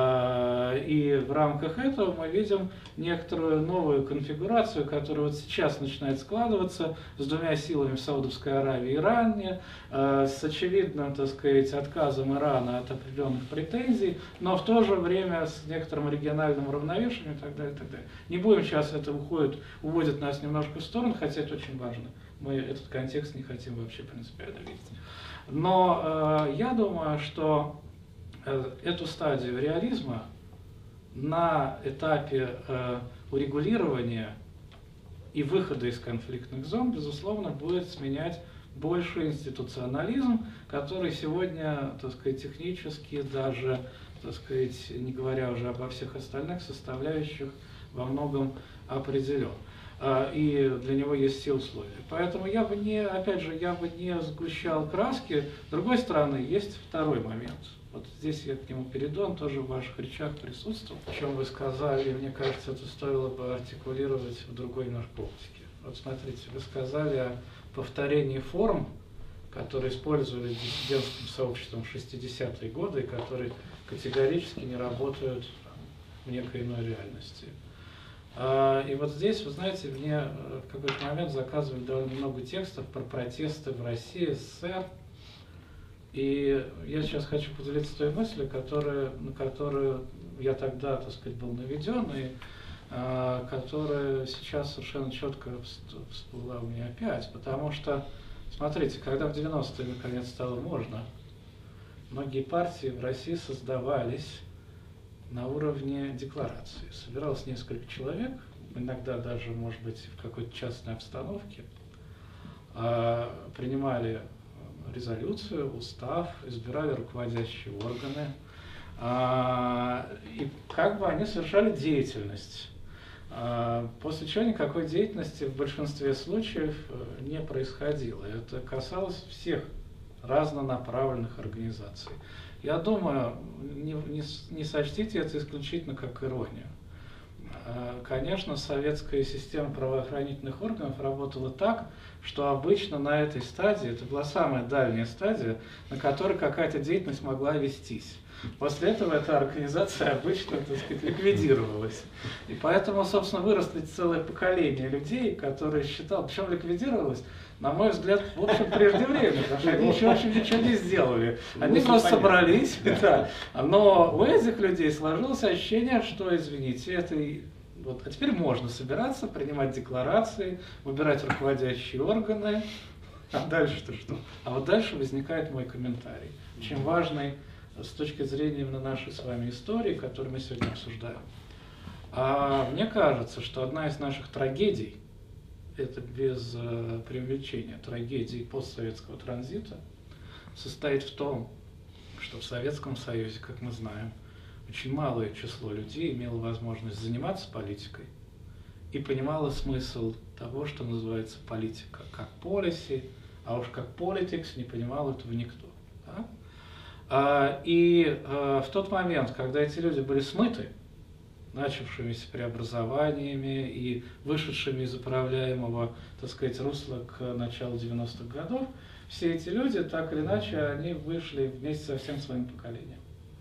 И в рамках этого мы видим некоторую новую конфигурацию, которая вот сейчас начинает складываться с двумя силами в Саудовской Аравии и Иране, с очевидным, так сказать, отказом Ирана от определенных претензий, но в то же время с некоторым региональным равновесием и так далее, и так далее. Не будем сейчас, это уходит, уводит нас немножко в сторону, хотя это очень важно. Мы этот контекст не хотим вообще принципиально видеть. Но э, я думаю, что эту стадию реализма на этапе э, урегулирования и выхода из конфликтных зон, безусловно, будет сменять больше институционализм, который сегодня, так сказать, технически даже, так сказать, не говоря уже обо всех остальных составляющих, во многом определен. И для него есть все условия. Поэтому я бы не, опять же, я бы не сгущал краски. С другой стороны, есть второй момент. Вот здесь я к нему перейду, он тоже в ваших речах присутствовал. О чем вы сказали, мне кажется, это стоило бы артикулировать в другой немножко оптике. Вот смотрите, вы сказали о повторении форм, которые использовали диссидентским сообществом в шестидесятые годы и которые категорически не работают в некой иной реальности. И вот здесь, вы знаете, мне в какой-то момент заказывали довольно много текстов про протесты в России, СССР. И я сейчас хочу поделиться той мыслью, которая, на которую я тогда, так сказать, был наведен, и а, которая сейчас совершенно четко всплыла у меня опять. Потому что, смотрите, когда в девяностые наконец стало можно, многие партии в России создавались на уровне декларации. Собиралось несколько человек, иногда даже, может быть, в какой-то частной обстановке, а, принимали резолюцию, устав, избирали руководящие органы, а, и как бы они совершали деятельность, а, после чего никакой деятельности в большинстве случаев не происходило. Это касалось всех разнонаправленных организаций. Я думаю, не, не, не сочтите это исключительно как иронию. Конечно, советская система правоохранительных органов работала так, что обычно на этой стадии, это была самая дальняя стадия, на которой какая-то деятельность могла вестись. После этого эта организация обычно, так сказать, ликвидировалась. И поэтому, собственно, выросли целое поколение людей, которые считали, причем ликвидировалось, на мой взгляд, в общем, преждевременно, потому что они еще, в общем, ничего не сделали. Они ну, просто собрались, да. Но у этих людей сложилось ощущение, что, извините, это... Вот, а теперь можно собираться, принимать декларации, выбирать руководящие органы. А дальше-то что? А вот дальше возникает мой комментарий, очень важный с точки зрения именно нашей с вами истории, которую мы сегодня обсуждаем. А мне кажется, что одна из наших трагедий, это без э, преувеличения, трагедии постсоветского транзита, состоит в том, что в Советском Союзе, как мы знаем, очень малое число людей имело возможность заниматься политикой и понимало смысл того, что называется политика, как policy, а уж как politics не понимал этого никто. Да? А, и а, в тот момент, когда эти люди были смыты начавшимися преобразованиями и вышедшими из управляемого, так сказать, русла к началу девяностых годов, все эти люди, так или иначе, они вышли вместе со всем своим поколением.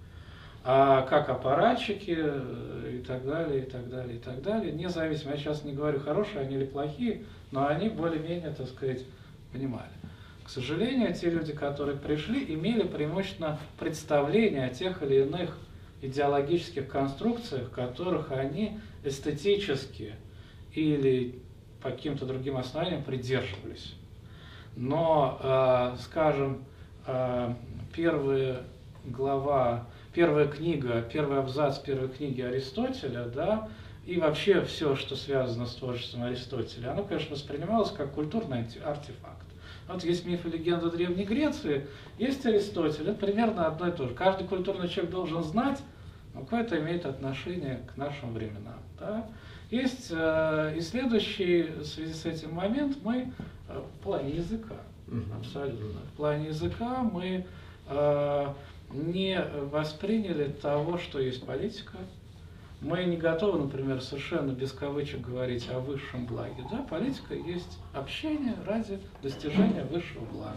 А как аппаратчики и так далее, и так далее, и так далее, независимо, я сейчас не говорю, хорошие они или плохие, но они более-менее, так сказать, понимали. К сожалению, те люди, которые пришли, имели преимущественно представление о тех или иных идеологических конструкциях, которых они эстетически или по каким-то другим основаниям придерживались. Но, э, скажем, э, первая глава, первая книга, первый абзац первой книги Аристотеля, да, и вообще все, что связано с творчеством Аристотеля, оно, конечно, воспринималось как культурный артефакт. Вот есть миф и легенда Древней Греции, есть Аристотель, это примерно одно и то же. Каждый культурный человек должен знать, но какое-то имеет отношение к нашим временам. Да? Есть э, и следующий в связи с этим момент, мы э, в плане языка, абсолютно, в плане языка мы э, не восприняли того, что есть политика. Мы не готовы, например, совершенно без кавычек говорить о высшем благе. Да? Политика есть общение ради достижения высшего блага.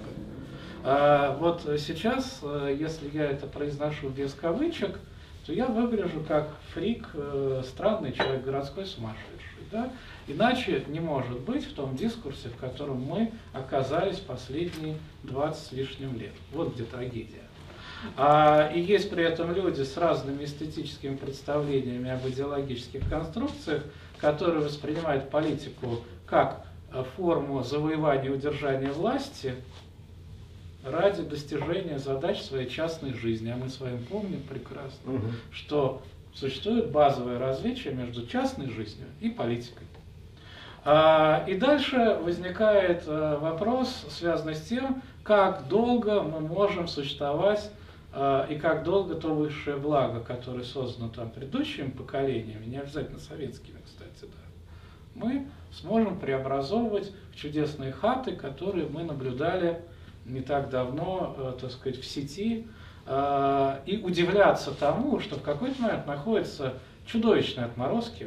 А вот сейчас, если я это произношу без кавычек, то я выгляжу как фрик, странный человек, городской сумасшедший. Да? Иначе не может быть в том дискурсе, в котором мы оказались последние двадцать с лишним лет. Вот где трагедия. А, и есть при этом люди с разными эстетическими представлениями об идеологических конструкциях, которые воспринимают политику как форму завоевания и удержания власти ради достижения задач своей частной жизни. А мы с вами помним прекрасно, угу. что существует базовое различие между частной жизнью и политикой. А, и дальше возникает а, вопрос, связанный с тем, как долго мы можем существовать и как долго то высшее благо, которое создано там предыдущими поколениями, не обязательно советскими, кстати, да, мы сможем преобразовывать в чудесные хаты, которые мы наблюдали не так давно, так сказать, в сети, и удивляться тому, что в какой-то момент находятся чудовищные отморозки,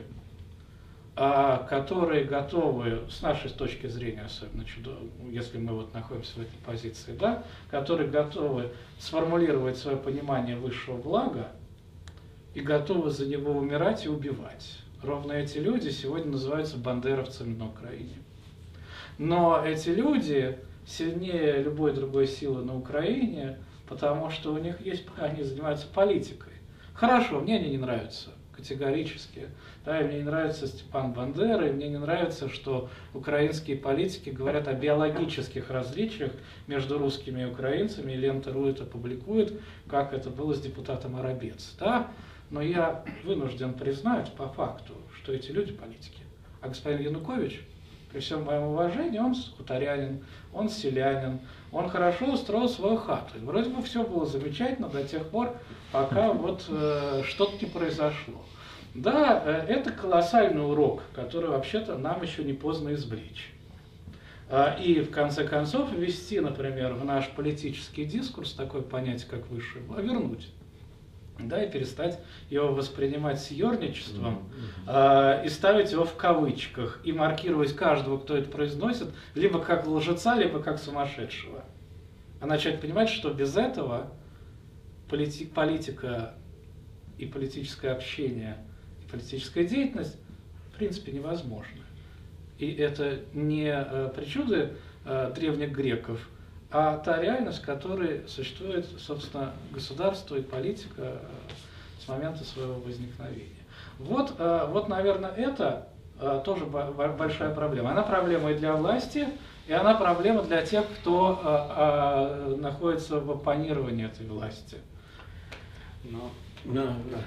которые готовы, с нашей точки зрения, особенно чудо, если мы вот находимся в этой позиции, да, которые готовы сформулировать свое понимание высшего блага и готовы за него умирать и убивать. Ровно эти люди сегодня называются бандеровцами на Украине. Но эти люди сильнее любой другой силы на Украине, потому что у них есть, они занимаются политикой. Хорошо, мне они не нравятся. Категорически. Да, и мне не нравится Степан Бандера, и мне не нравится, что украинские политики говорят о биологических различиях между русскими и украинцами, и Лента.ру это публикует, как это было с депутатом Арабец. Да? Но я вынужден признать по факту, что эти люди политики. А господин Янукович, при всем моем уважении, он хуторянин, он селянин, он хорошо устроил свою хату. И вроде бы все было замечательно до тех пор, пока вот э, что-то не произошло. Да, э, это колоссальный урок, который вообще-то нам еще не поздно извлечь. Э, и в конце концов ввести, например, в наш политический дискурс такое понятие, как высшее благо, вернуть. Да, и перестать его воспринимать с ерничеством, mm-hmm. э, и ставить его в кавычках, и маркировать каждого, кто это произносит, либо как лжеца, либо как сумасшедшего. А начать понимать, что без этого полити- политика и политическое общение, и политическая деятельность в принципе невозможны. И это не э, причуды э, древних греков, а та реальность, в которой существует, собственно, государство и политика с момента своего возникновения. Вот, вот наверное, это тоже большая проблема. Она проблема и для власти, и она проблема для тех, кто находится в оппонировании этой власти. Но, да, да.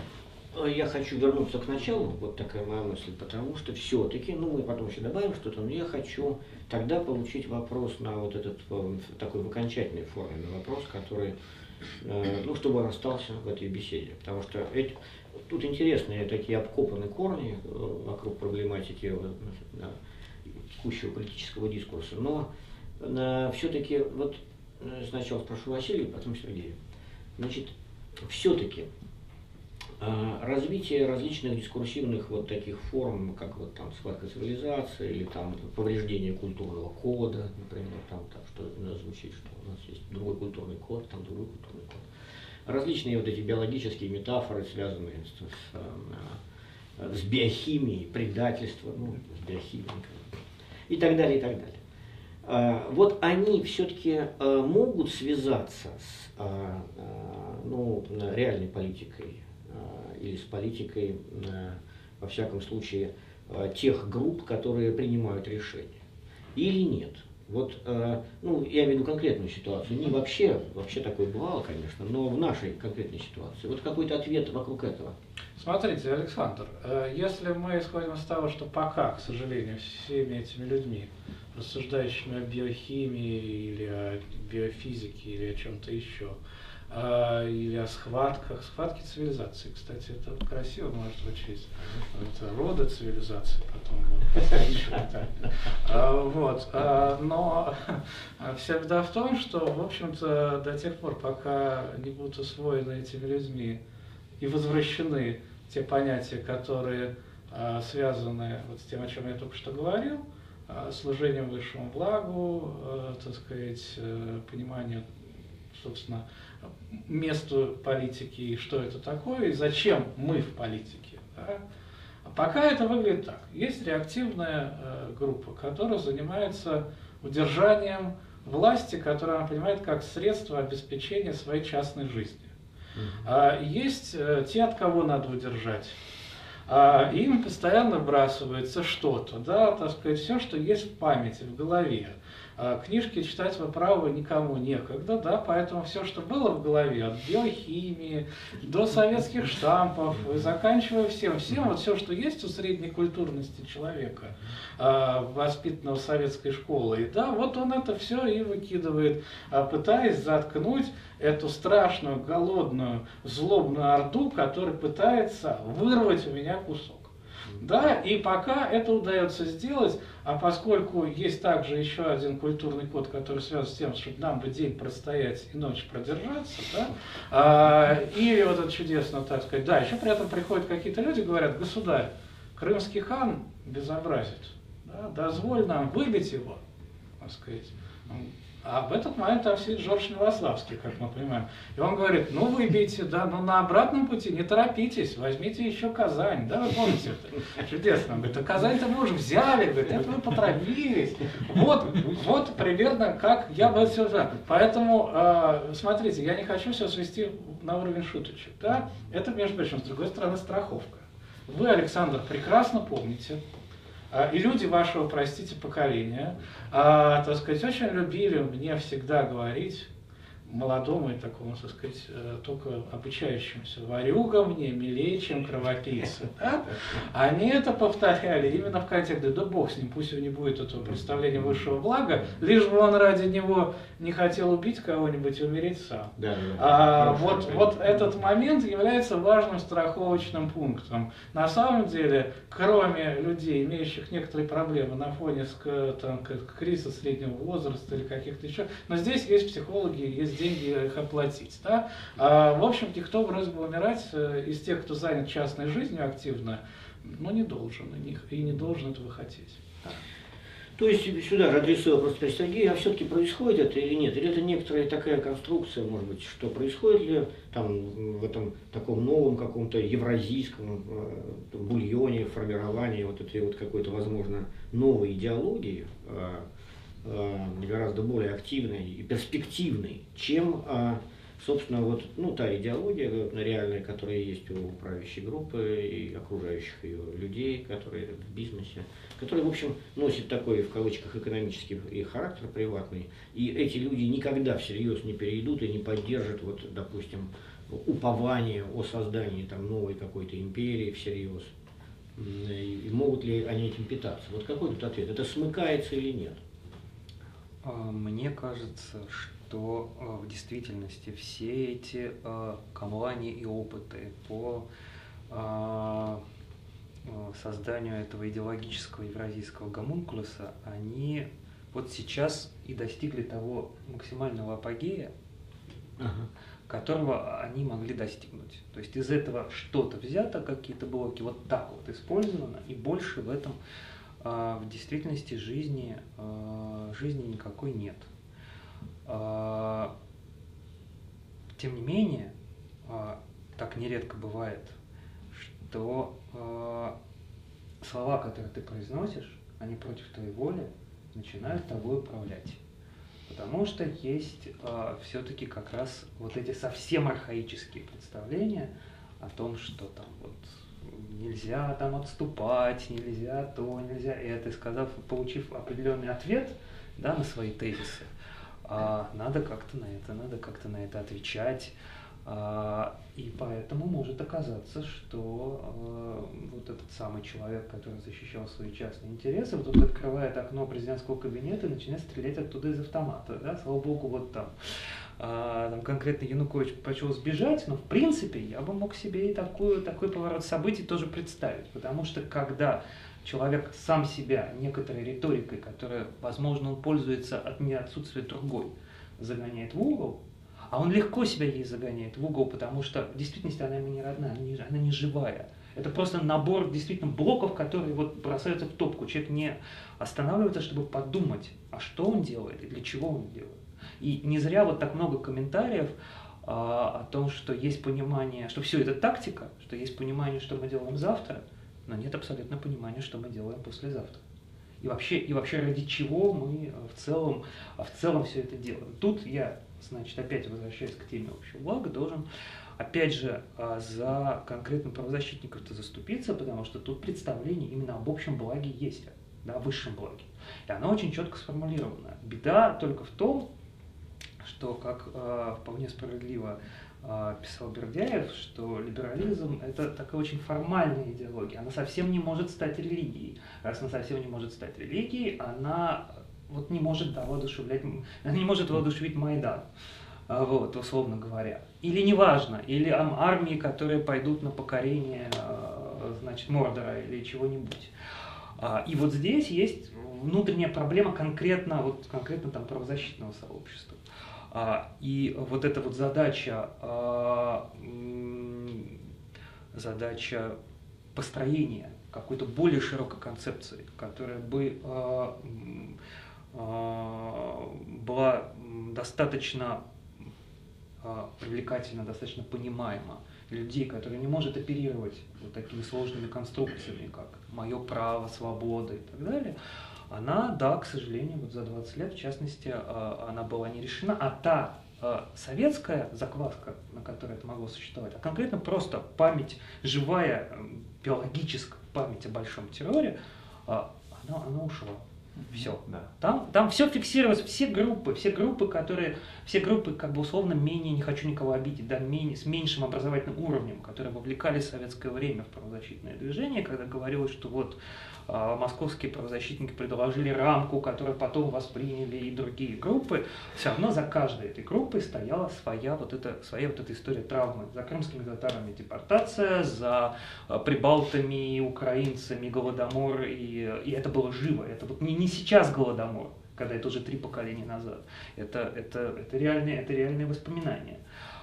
Я хочу вернуться к началу, вот такая моя мысль, потому что все-таки, ну мы потом еще добавим что-то, но я хочу тогда получить вопрос на вот этот, такой в окончательной форме, на вопрос, который, ну, чтобы он остался в этой беседе. Потому что эти, тут интересные такие обкопанные корни вокруг проблематики да, текущего политического дискурса, но все-таки, вот сначала спрошу Василия, потом Сергея. Значит, все-таки развитие различных дискурсивных вот таких форм, как вот там схватка цивилизации или там повреждение культурного кода, например, там, там что звучит, что у нас есть другой культурный код, там другой культурный код. Различные вот эти биологические метафоры, связанные с, с биохимией, предательство, ну, с биохимией и так далее, и так далее. вот они все-таки могут связаться с ну, реальной политикой или с политикой, во всяком случае, тех групп, которые принимают решения, или нет? Вот, ну, я имею в виду конкретную ситуацию, не вообще, вообще такое бывало, конечно, но в нашей конкретной ситуации. Вот какой-то ответ вокруг этого. Смотрите, Александр, если мы исходим из того, что пока, к сожалению, всеми этими людьми, рассуждающими о биохимии или о биофизике или о чем-то еще, или о схватках, схватки цивилизации, кстати, это красиво может звучать, это роды цивилизации, потом вот, но вся беда в том, что, в общем-то, до тех пор, пока не будут усвоены этими людьми и возвращены те понятия, которые связаны вот с тем, о чем я только что говорил, служением высшему благу, так сказать, понимание, собственно, месту политики и что это такое, и зачем мы в политике. Да? Пока это выглядит так. Есть реактивная э, группа, которая занимается удержанием власти, которую она понимает как средство обеспечения своей частной жизни. Mm-hmm. А, есть э, те, от кого надо удержать. А, им постоянно вбрасывается что-то, да, так сказать, все, что есть в памяти, в голове. Книжки читать вы правы никому некогда, да, поэтому все, что было в голове, от биохимии до советских штампов, и заканчивая всем, всем, вот все, что есть у средней культурности человека, воспитанного советской школой, да, вот он это все и выкидывает, пытаясь заткнуть эту страшную, голодную, злобную орду, которая пытается вырвать у меня кусок. Да, и пока это удается сделать, а поскольку есть также еще один культурный код, который связан с тем, чтобы нам бы день простоять и ночь продержаться, да, а, или вот это чудесно, так сказать, да, еще при этом приходят какие-то люди, говорят: государь, крымский хан безобразит, да, дозволь нам выбить его, так сказать. А в этот момент там сидит Жорж Милославский, как мы понимаем. И он говорит: ну выбейте, да, но на обратном пути не торопитесь, возьмите еще Казань. Да, вы помните это? Чудесно. Он говорит: а Казань-то мы уже взяли, говорит, это вы поторопились. Вот, вот примерно как я бы все знал. Поэтому, э, смотрите, я не хочу все свести на уровень шуточек. Да? Это, между прочим, с другой стороны, страховка. Вы, Александр, прекрасно помните, и люди вашего, простите, поколения, а, так сказать, очень любили мне всегда говорить, молодому и такому, так сказать, только обучающемуся: варюга мне милее, чем кровопийца. Да? Они это повторяли именно в контексте: да бог с ним, пусть у него не будет этого представления высшего блага, лишь бы он ради него не хотел убить кого-нибудь и умереть сам. Да, да, а, вот, вот этот момент является важным страховочным пунктом. На самом деле, кроме людей, имеющих некоторые проблемы на фоне там, кризиса среднего возраста или каких-то еще, но здесь есть психологи, есть деньги их оплатить. Да? А, в общем, никто вроде бы умирать из тех, кто занят частной жизнью активно, ну, не должен и не должен этого хотеть. То есть сюда же адресую вопрос теперь Сергею: а все-таки происходит это или нет? Или это некоторая такая конструкция, может быть, что происходит ли там в этом таком новом каком-то евразийском э, бульоне, формировании вот этой вот какой-то, возможно, новой идеологии, э, э, гораздо более активной и перспективной, чем, э, собственно, вот, ну, та идеология реальная, которая есть у правящей группы и окружающих ее людей, которые в бизнесе, который, в общем, носит такой, в кавычках, экономический и характер приватный, и эти люди никогда всерьез не перейдут и не поддержат, вот, допустим, упование о создании там новой какой-то империи всерьез. И, и могут ли они этим питаться? Вот какой тут ответ? Это смыкается или нет? Мне кажется, что в действительности все эти камлани и опыты по созданию этого идеологического евразийского гомункулуса, они вот сейчас и достигли того максимального апогея, ага. которого они могли достигнуть. То есть из этого что-то взято, какие-то блоки вот так вот использовано, и больше в этом а, в действительности жизни, а, жизни никакой нет. А, тем не менее, а, так нередко бывает, что э, слова, которые ты произносишь, они против твоей воли начинают тобой управлять. Потому что есть э, все-таки как раз вот эти совсем архаические представления о том, что там вот нельзя там отступать, нельзя то, нельзя это. И сказав, получив определенный ответ, да, на свои тезисы, э, надо как-то на это, надо как-то на это отвечать. Э, и поэтому может оказаться, что э, вот этот самый человек, который защищал свои частные интересы, вдруг открывает окно президентского кабинета и начинает стрелять оттуда из автомата. Да? Слава богу, вот там, э, там конкретно Янукович предпочел сбежать, но в принципе я бы мог себе и такую, такой поворот событий тоже представить. Потому что когда человек сам себя некоторой риторикой, которая, возможно, он пользуется от не отсутствия другой, загоняет в угол, а он легко себя ей загоняет в угол, потому что в действительности она ему не родная, она не, она не живая. Это просто набор действительно блоков, которые вот бросаются в топку. Человек не останавливается, чтобы подумать, а что он делает и для чего он делает. И не зря вот так много комментариев а, о том, что есть понимание, что все это тактика, что есть понимание, что мы делаем завтра, но нет абсолютно понимания, что мы делаем послезавтра. И вообще, и вообще ради чего мы в целом, в целом все это делаем. Тут я, значит, опять возвращаясь к теме общего блага, должен, опять же, за конкретно правозащитников-то заступиться, потому что тут представление именно об общем благе есть, да, о высшем благе. И оно очень четко сформулировано. Беда только в том, что, как э, вполне справедливо э, писал Бердяев, что либерализм – это такая очень формальная идеология, она совсем не может стать религией. Раз она совсем не может стать религией, она вот не может, да, воодушевлять, она не может воодушевить Майдан, вот, условно говоря. Или неважно, или армии, которые пойдут на покорение, значит, Мордора или чего-нибудь. И вот здесь есть внутренняя проблема конкретно, вот, конкретно там правозащитного сообщества. И вот эта вот задача, задача построения какой-то более широкой концепции, которая бы была достаточно привлекательна, достаточно понимаема для людей, которые не могут оперировать вот такими сложными конструкциями, как «моё право», «свобода» и так далее, она, да, к сожалению, вот за двадцать лет, в частности, она была не решена, а та советская закваска, на которой это могло существовать, а конкретно просто память, живая, биологическая память о большом терроре, она, она ушла. Все. Да. Там, там все фиксировалось, все группы, все группы, которые, все группы, как бы условно, менее, не хочу никого обидеть, да, менее, с меньшим образовательным уровнем, которые вовлекали в советское время в правозащитное движение, когда говорилось, что вот э, московские правозащитники предложили рамку, которую потом восприняли и другие группы, все равно за каждой этой группой стояла своя вот эта, своя вот эта история травмы. За крымскими татарами депортация, за э, прибалтами, украинцами голодомор, и, и это было живо, это вот не, не сейчас голодомор, когда это уже три поколения назад. Это, это, это, реальные, это реальные воспоминания.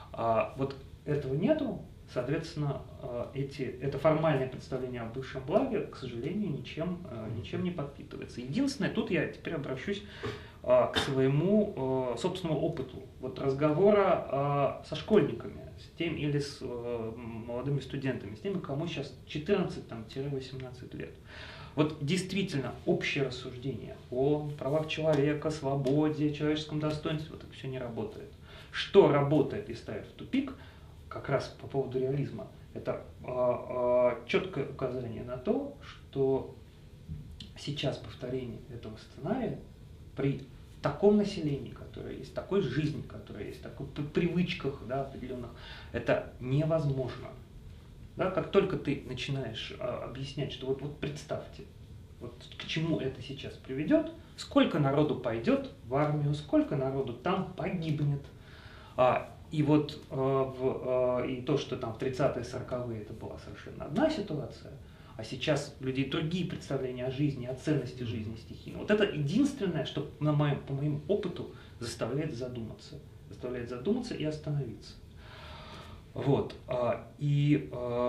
А вот этого нету, соответственно, эти, это формальное представление о высшем благе, к сожалению, ничем, ничем не подпитывается. Единственное, тут я теперь обращусь к своему собственному опыту. Вот разговора со школьниками, с тем или с молодыми студентами, с теми, кому сейчас четырнадцать-восемнадцать лет. Вот действительно общее рассуждение о правах человека, свободе, человеческом достоинстве, вот это все не работает. Что работает и ставит в тупик, как раз по поводу реализма, это э, э, четкое указание на то, что сейчас повторение этого сценария при таком населении, которое есть, такой жизни, которая есть, такой привычках, да, определенных, это невозможно. Да, как только ты начинаешь а, объяснять, что вот, вот представьте, вот к чему это сейчас приведет, сколько народу пойдет в армию, сколько народу там погибнет. А, и вот а, в, а, и то, что там в тридцатые сороковые это была совершенно одна ситуация, а сейчас у людей другие представления о жизни, о ценности жизни стихийно. Вот это единственное, что на моем, по моему опыту заставляет задуматься, заставляет задуматься и остановиться. Вот, и,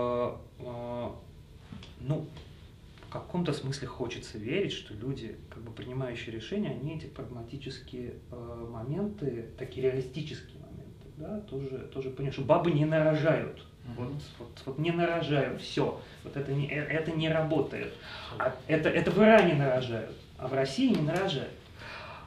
ну, в каком-то смысле хочется верить, что люди, как бы принимающие решения, они эти прагматические моменты, такие реалистические моменты, да, тоже, тоже понимают, что бабы не нарожают, mm-hmm. вот, вот, вот не нарожают, все, вот это не, это не работает, а это, это в Иране нарожают, а в России не нарожают.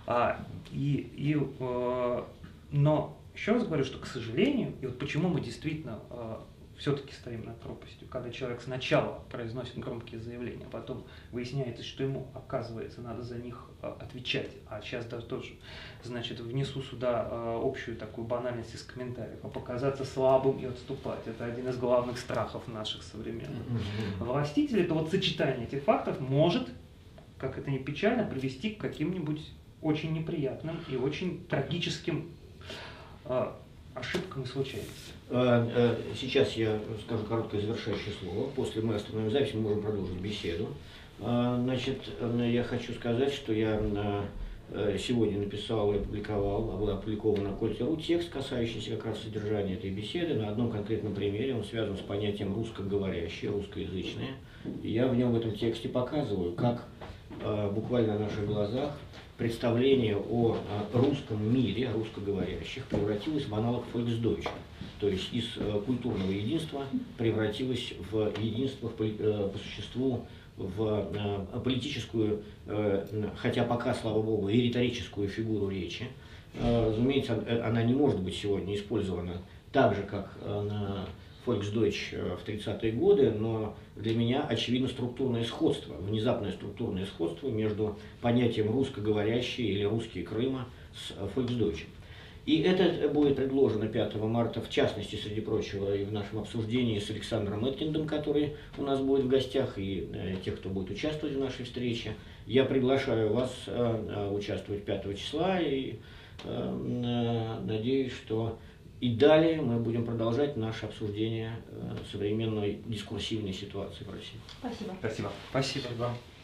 А, и, и, э, но еще раз говорю, что, к сожалению, и вот почему мы действительно э, все-таки стоим над пропастью, когда человек сначала произносит громкие заявления, а потом выясняется, что ему, оказывается, надо за них э, отвечать, а сейчас даже тоже, значит, внесу сюда э, общую такую банальность из комментариев, а показаться слабым и отступать. Это один из главных страхов наших современных властителей. Это вот сочетание этих фактов может, как это ни печально, привести к каким-нибудь очень неприятным и очень трагическим э, ошибкам и случайностям. Сейчас я скажу короткое завершающее слово. После мы остановим запись, мы можем продолжить беседу. Значит, я хочу сказать, что я сегодня написал и опубликовал, был опубликован на Кольте.ру текст, касающийся как раз содержания этой беседы. На одном конкретном примере он связан с понятием русскоговорящие, русскоязычные. И я в нем в этом тексте показываю, как буквально на наших глазах представление о русском мире, русскоговорящих, превратилось в аналог Volksdeutsch. То есть из культурного единства превратилось в единство по, по существу, в политическую, хотя пока, слава богу, и риторическую фигуру речи. Разумеется, она не может быть сегодня использована так же, как на Volksdeutsch в тридцатые годы, но для меня очевидно структурное сходство, внезапное структурное сходство между понятием русскоговорящий или русские Крыма с Volksdeutsch. И это будет предложено пятого марта, в частности, среди прочего, и в нашем обсуждении с Александром Эткиндом, который у нас будет в гостях, и э, тех, кто будет участвовать в нашей встрече. Я приглашаю вас э, участвовать пятого числа, и э, надеюсь, что и далее мы будем продолжать наше обсуждение э, современной дискурсивной ситуации в России. Спасибо. Спасибо. Спасибо.